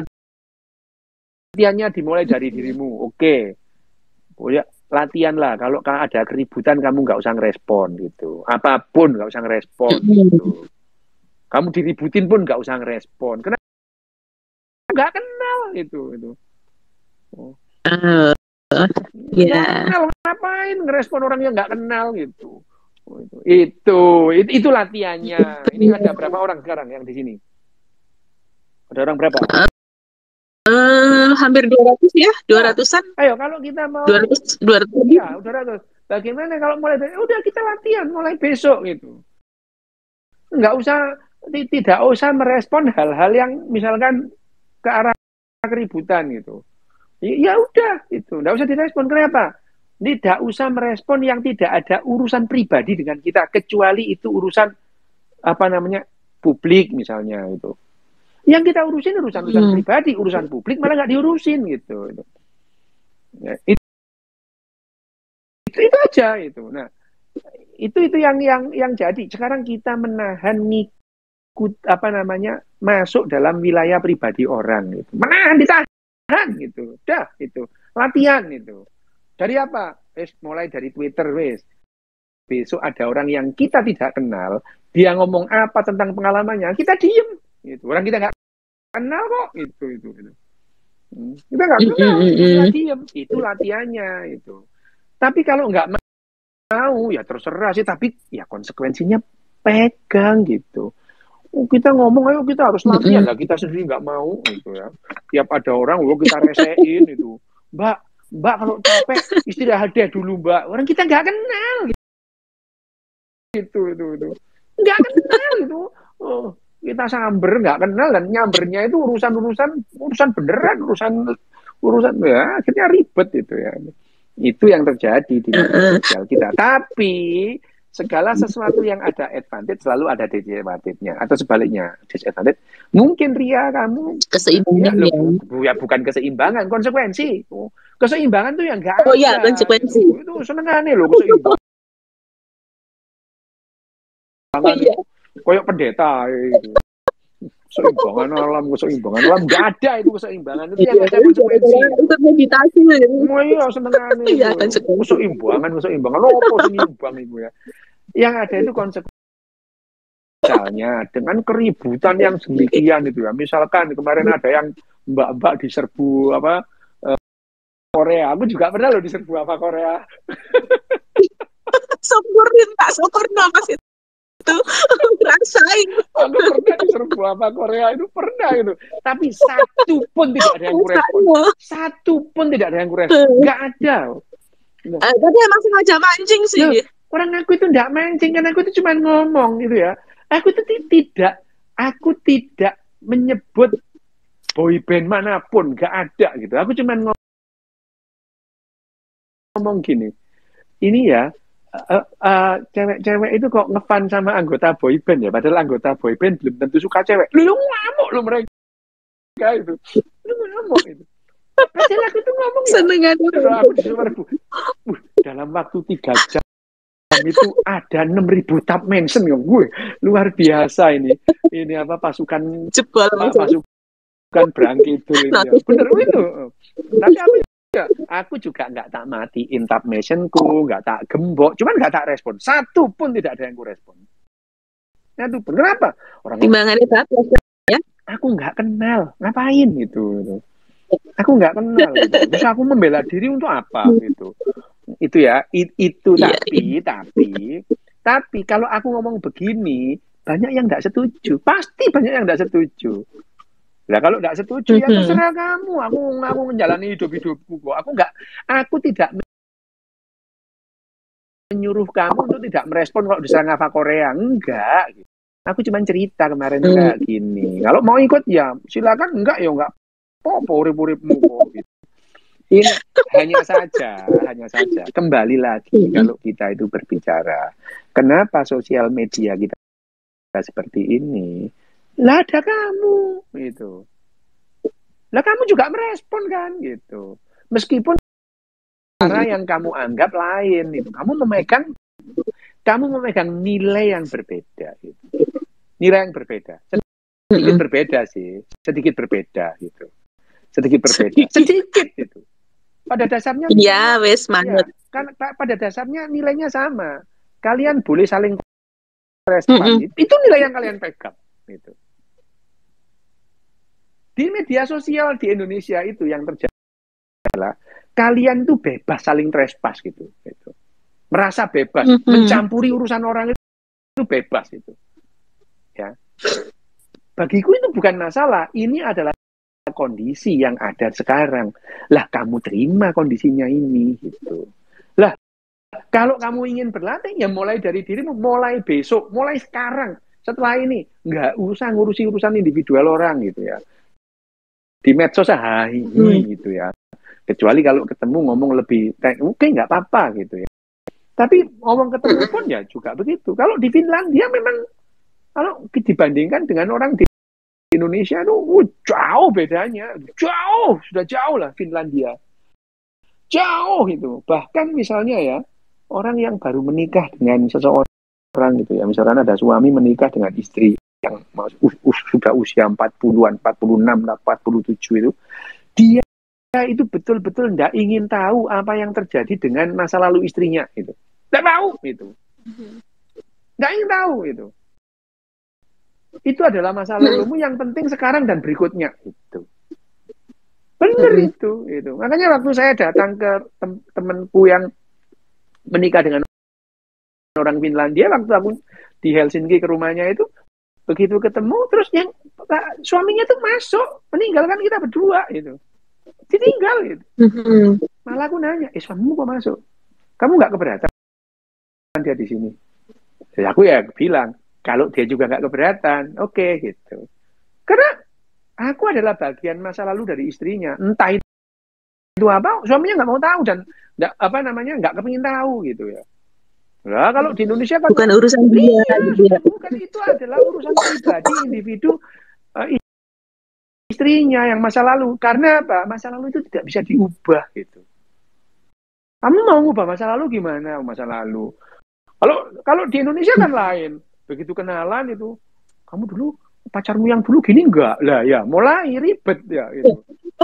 B: latihannya dimulai dari dirimu. Oke. Oh ya, latihan lah kalau ada keributan kamu nggak usah ngerespon gitu. Apapun nggak usah ngerespon gitu. Kamu diributin pun nggak usah ngerespon. Kenapa? Nggak kenal itu itu. Oh. Uh, ya. Kenal, ngapain ngerespon orang yang nggak kenal gitu. Oh, itu. Itu, itu itu latihannya. Ini ada berapa orang sekarang yang di sini? Ada orang berapa?
A: Uh, hampir dua ratus ya, dua ratusan.
B: Nah, ayo kalau kita mau
A: dua ratus, dua ratus.
B: Ya, dua ratus. Bagaimana kalau mulai dari, udah kita latihan mulai besok gitu. Nggak usah, tidak usah merespon hal-hal yang misalkan ke arah keributan gitu. Ya udah itu, nggak usah direspon. Kenapa? Tidak usah merespon yang tidak ada urusan pribadi dengan kita, kecuali itu urusan apa namanya publik misalnya itu. Yang kita urusin urusan-urusan hmm. pribadi, urusan publik malah nggak diurusin gitu. Itu. Ya, itu, itu itu aja itu. Nah itu itu yang yang yang jadi sekarang kita menahan ngikut apa namanya masuk dalam wilayah pribadi orang gitu. Menahan ditahan. Gitu, dah itu latihan itu. Dari apa? Wes mulai dari Twitter wes. Besok ada orang yang kita tidak kenal, dia ngomong apa tentang pengalamannya, kita diem. Gitu. Orang kita nggak kenal kok. Itu itu itu. Hmm. Kita nggak kenal, kita diem. Itu latihannya itu. Tapi kalau nggak mau, ya terserah sih. Tapi ya konsekuensinya pegang gitu. Oh, kita ngomong, ayo kita harus latihan lah, kita sendiri nggak mau gitu ya. Tiap ada orang, oh, kita resein itu. Mbak, mbak kalau capek istirahat deh dulu mbak. Orang kita nggak kenal gitu, itu, itu. Nggak kenal itu. Oh, kita samber nggak kenal dan nyambernya itu urusan-urusan, urusan beneran, urusan, urusan ya akhirnya ribet itu ya. Itu yang terjadi di media sosial kita. Tapi segala sesuatu yang ada advantage selalu ada disadvantage-nya atau sebaliknya disadvantage. Mungkin Ria kamu
A: keseimbangan ya,
B: ya. ya bukan keseimbangan, konsekuensi. Oh, keseimbangan tuh yang enggak
A: oh, ada. Oh iya, konsekuensi.
B: Itu, itu senengane loh keseimbangan. Oh, iya. Koyok pendeta itu. Keseimbangan alam, keseimbangan alam enggak ada itu keseimbangan itu yang ada konsekuensi.
A: Itu meditasi.
B: Oh iya, senengane. Iya, keseimbangan, keseimbangan. Lopo seimbang itu ya. Yang ada itu konsekuensi. misalnya dengan keributan yang demikian itu ya, misalkan kemarin ada yang mbak-mbak diserbu apa uh, Korea, aku juga pernah loh diserbu apa Korea.
A: Syukurin tak syukurno pas itu rasain.
B: Aku pernah diserbu apa Korea itu pernah itu, tapi satu pun tidak ada yang kurespon, satu pun tidak ada yang kurespon, nggak ada.
A: Nah. Uh, tapi emang sengaja mancing sih.
B: Loh, orang aku itu nggak mancing kan, aku itu cuma ngomong gitu ya. Aku itu tidak, aku tidak menyebut boyband manapun, nggak ada gitu. Aku cuma ngomong, ngomong gini, ini ya. Uh, uh, cewek-cewek itu kok ngefan sama anggota boyband ya, padahal anggota boyband belum tentu suka cewek. Lu, lu ngamuk lu mereka itu, lu ngamuk itu. Padahal aku itu ngomong ya,
A: senengan
B: aku disuruh uh, dalam waktu tiga jam itu ada enam ribu tab mention ya, gue luar biasa ini. Ini apa pasukan
A: jebol
B: pasukan Brangkidul itu ya. Bener itu. Tapi aku ya, aku juga nggak tak matiin tab mentionku, nggak tak gembok, cuman nggak tak respon. Satu pun tidak ada yang ku respon. Nah, itu kenapa? Orang
A: timbangannya bagus ya.
B: Aku nggak kenal, ngapain gitu, gitu. Aku nggak kenal. Gitu. Terus aku membela diri untuk apa gitu. Itu ya, it, itu tapi, tapi, tapi kalau aku ngomong begini, banyak yang nggak setuju. Pasti banyak yang nggak setuju. Nah kalau nggak setuju ya terserah kamu. Aku aku menjalani hidup hidupku kok. Aku nggak, aku tidak menyuruh kamu untuk tidak merespon kalau diserang apa Korea, enggak. Aku cuma cerita kemarin kayak gini. Kalau mau ikut ya silakan, enggak ya enggak. Apa urip-uripmu kok. Gitu. Ini hanya saja, hanya saja. Kembali lagi kalau kita itu berbicara, kenapa sosial media kita seperti ini? Lah ada kamu gitu. Lah kamu juga merespon kan gitu. Meskipun cara yang kamu anggap lain itu. Kamu memegang kamu memegang nilai yang berbeda gitu. Nilai yang berbeda. Sedikit berbeda sih, sedikit berbeda gitu. Sedikit berbeda. Sedikit gitu. Pada dasarnya
A: ya wes manut.
B: Ya, kan pada dasarnya nilainya sama. Kalian boleh saling respon. Itu nilai yang kalian pegang gitu. Di media sosial di Indonesia itu yang terjadi adalah kalian tuh bebas saling trespass gitu, gitu. Merasa bebas, mm-hmm. mencampuri urusan orang itu, itu bebas itu. Ya. Bagiku itu bukan masalah, ini adalah kondisi yang ada sekarang. Lah kamu terima kondisinya ini gitu. Lah kalau kamu ingin berlatih ya mulai dari dirimu, mulai besok, mulai sekarang. Setelah ini nggak usah ngurusi urusan individual orang gitu ya. Di medsos hai hmm. gitu ya. Kecuali kalau ketemu ngomong lebih oke okay, nggak apa-apa gitu ya. Tapi ngomong ketemu pun ya juga begitu. Kalau di Finlandia memang kalau dibandingkan dengan orang di Indonesia itu uh, jauh bedanya, jauh sudah jauh lah Finlandia. Jauh itu. Bahkan misalnya ya orang yang baru menikah dengan seseorang gitu ya. Misalnya ada suami menikah dengan istri yang us, us, sudah usia empat puluhan, empat puluh enam, empat puluh tujuh itu, dia itu betul-betul tidak ingin tahu apa yang terjadi dengan masa lalu istrinya itu. Tidak tahu itu. Tidak ingin tahu itu. Itu adalah masa lalumu yang penting sekarang dan berikutnya itu. Benar itu, itu. Makanya waktu saya datang ke tem temanku yang menikah dengan orang Finlandia, waktu aku di Helsinki ke rumahnya itu, begitu ketemu, terus yang suaminya tuh masuk, meninggalkan kita berdua, itu. Ditinggal, gitu. Malah aku nanya, eh suamimu kok masuk? Kamu nggak keberatan dia di sini? Jadi aku ya bilang, kalau dia juga nggak keberatan, oke, okay, gitu. Karena aku adalah bagian masa lalu dari istrinya, entah itu, itu apa, suaminya nggak mau tahu, dan nggak, apa namanya, nggak kepingin tahu, gitu ya. Nah, kalau di Indonesia kan
A: bukan urusan dia,
B: iya, gitu. Bukan, itu adalah urusan pribadi individu uh, istrinya yang masa lalu. Karena apa? Masa lalu itu tidak bisa diubah gitu. Kamu mau ngubah masa lalu gimana? Masa lalu. Kalau kalau di Indonesia kan lain. Begitu kenalan itu, kamu dulu pacarmu yang dulu gini enggak? Lah ya, mulai ribet ya gitu.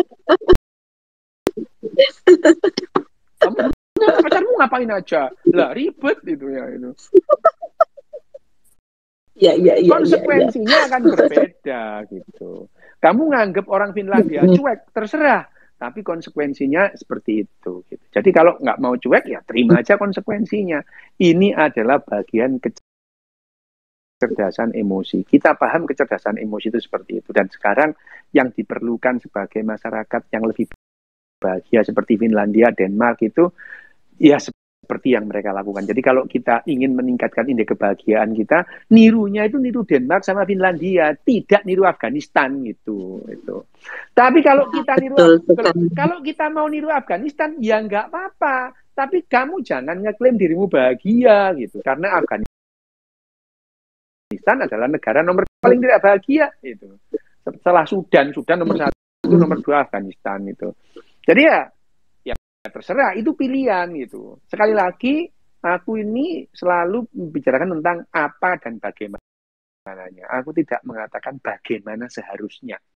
B: Kamu pacarmu ngapain aja? Lah ribet itu ya itu.
A: Ya, ya, ya,
B: konsekuensinya
A: ya, ya.
B: akan berbeda gitu. Kamu nganggap orang Finlandia cuek, terserah. Tapi konsekuensinya seperti itu. Gitu. Jadi kalau nggak mau cuek, ya terima aja konsekuensinya. Ini adalah bagian kecerdasan emosi. Kita paham kecerdasan emosi itu seperti itu. Dan sekarang yang diperlukan sebagai masyarakat yang lebih bahagia seperti Finlandia, Denmark itu, ya seperti yang mereka lakukan. Jadi kalau kita ingin meningkatkan indeks kebahagiaan kita, nirunya itu niru Denmark sama Finlandia, tidak niru Afghanistan gitu. Itu. Tapi kalau kita niru, kalau, kalau kita mau niru Afghanistan, ya nggak apa-apa. Tapi kamu jangan ngeklaim dirimu bahagia gitu, karena Afghanistan adalah negara nomor paling tidak bahagia itu. Setelah Sudan, Sudan nomor satu, nomor dua Afghanistan itu. Jadi ya terserah, itu pilihan gitu. Sekali lagi, aku ini selalu membicarakan tentang apa dan bagaimananya. Aku tidak mengatakan bagaimana seharusnya.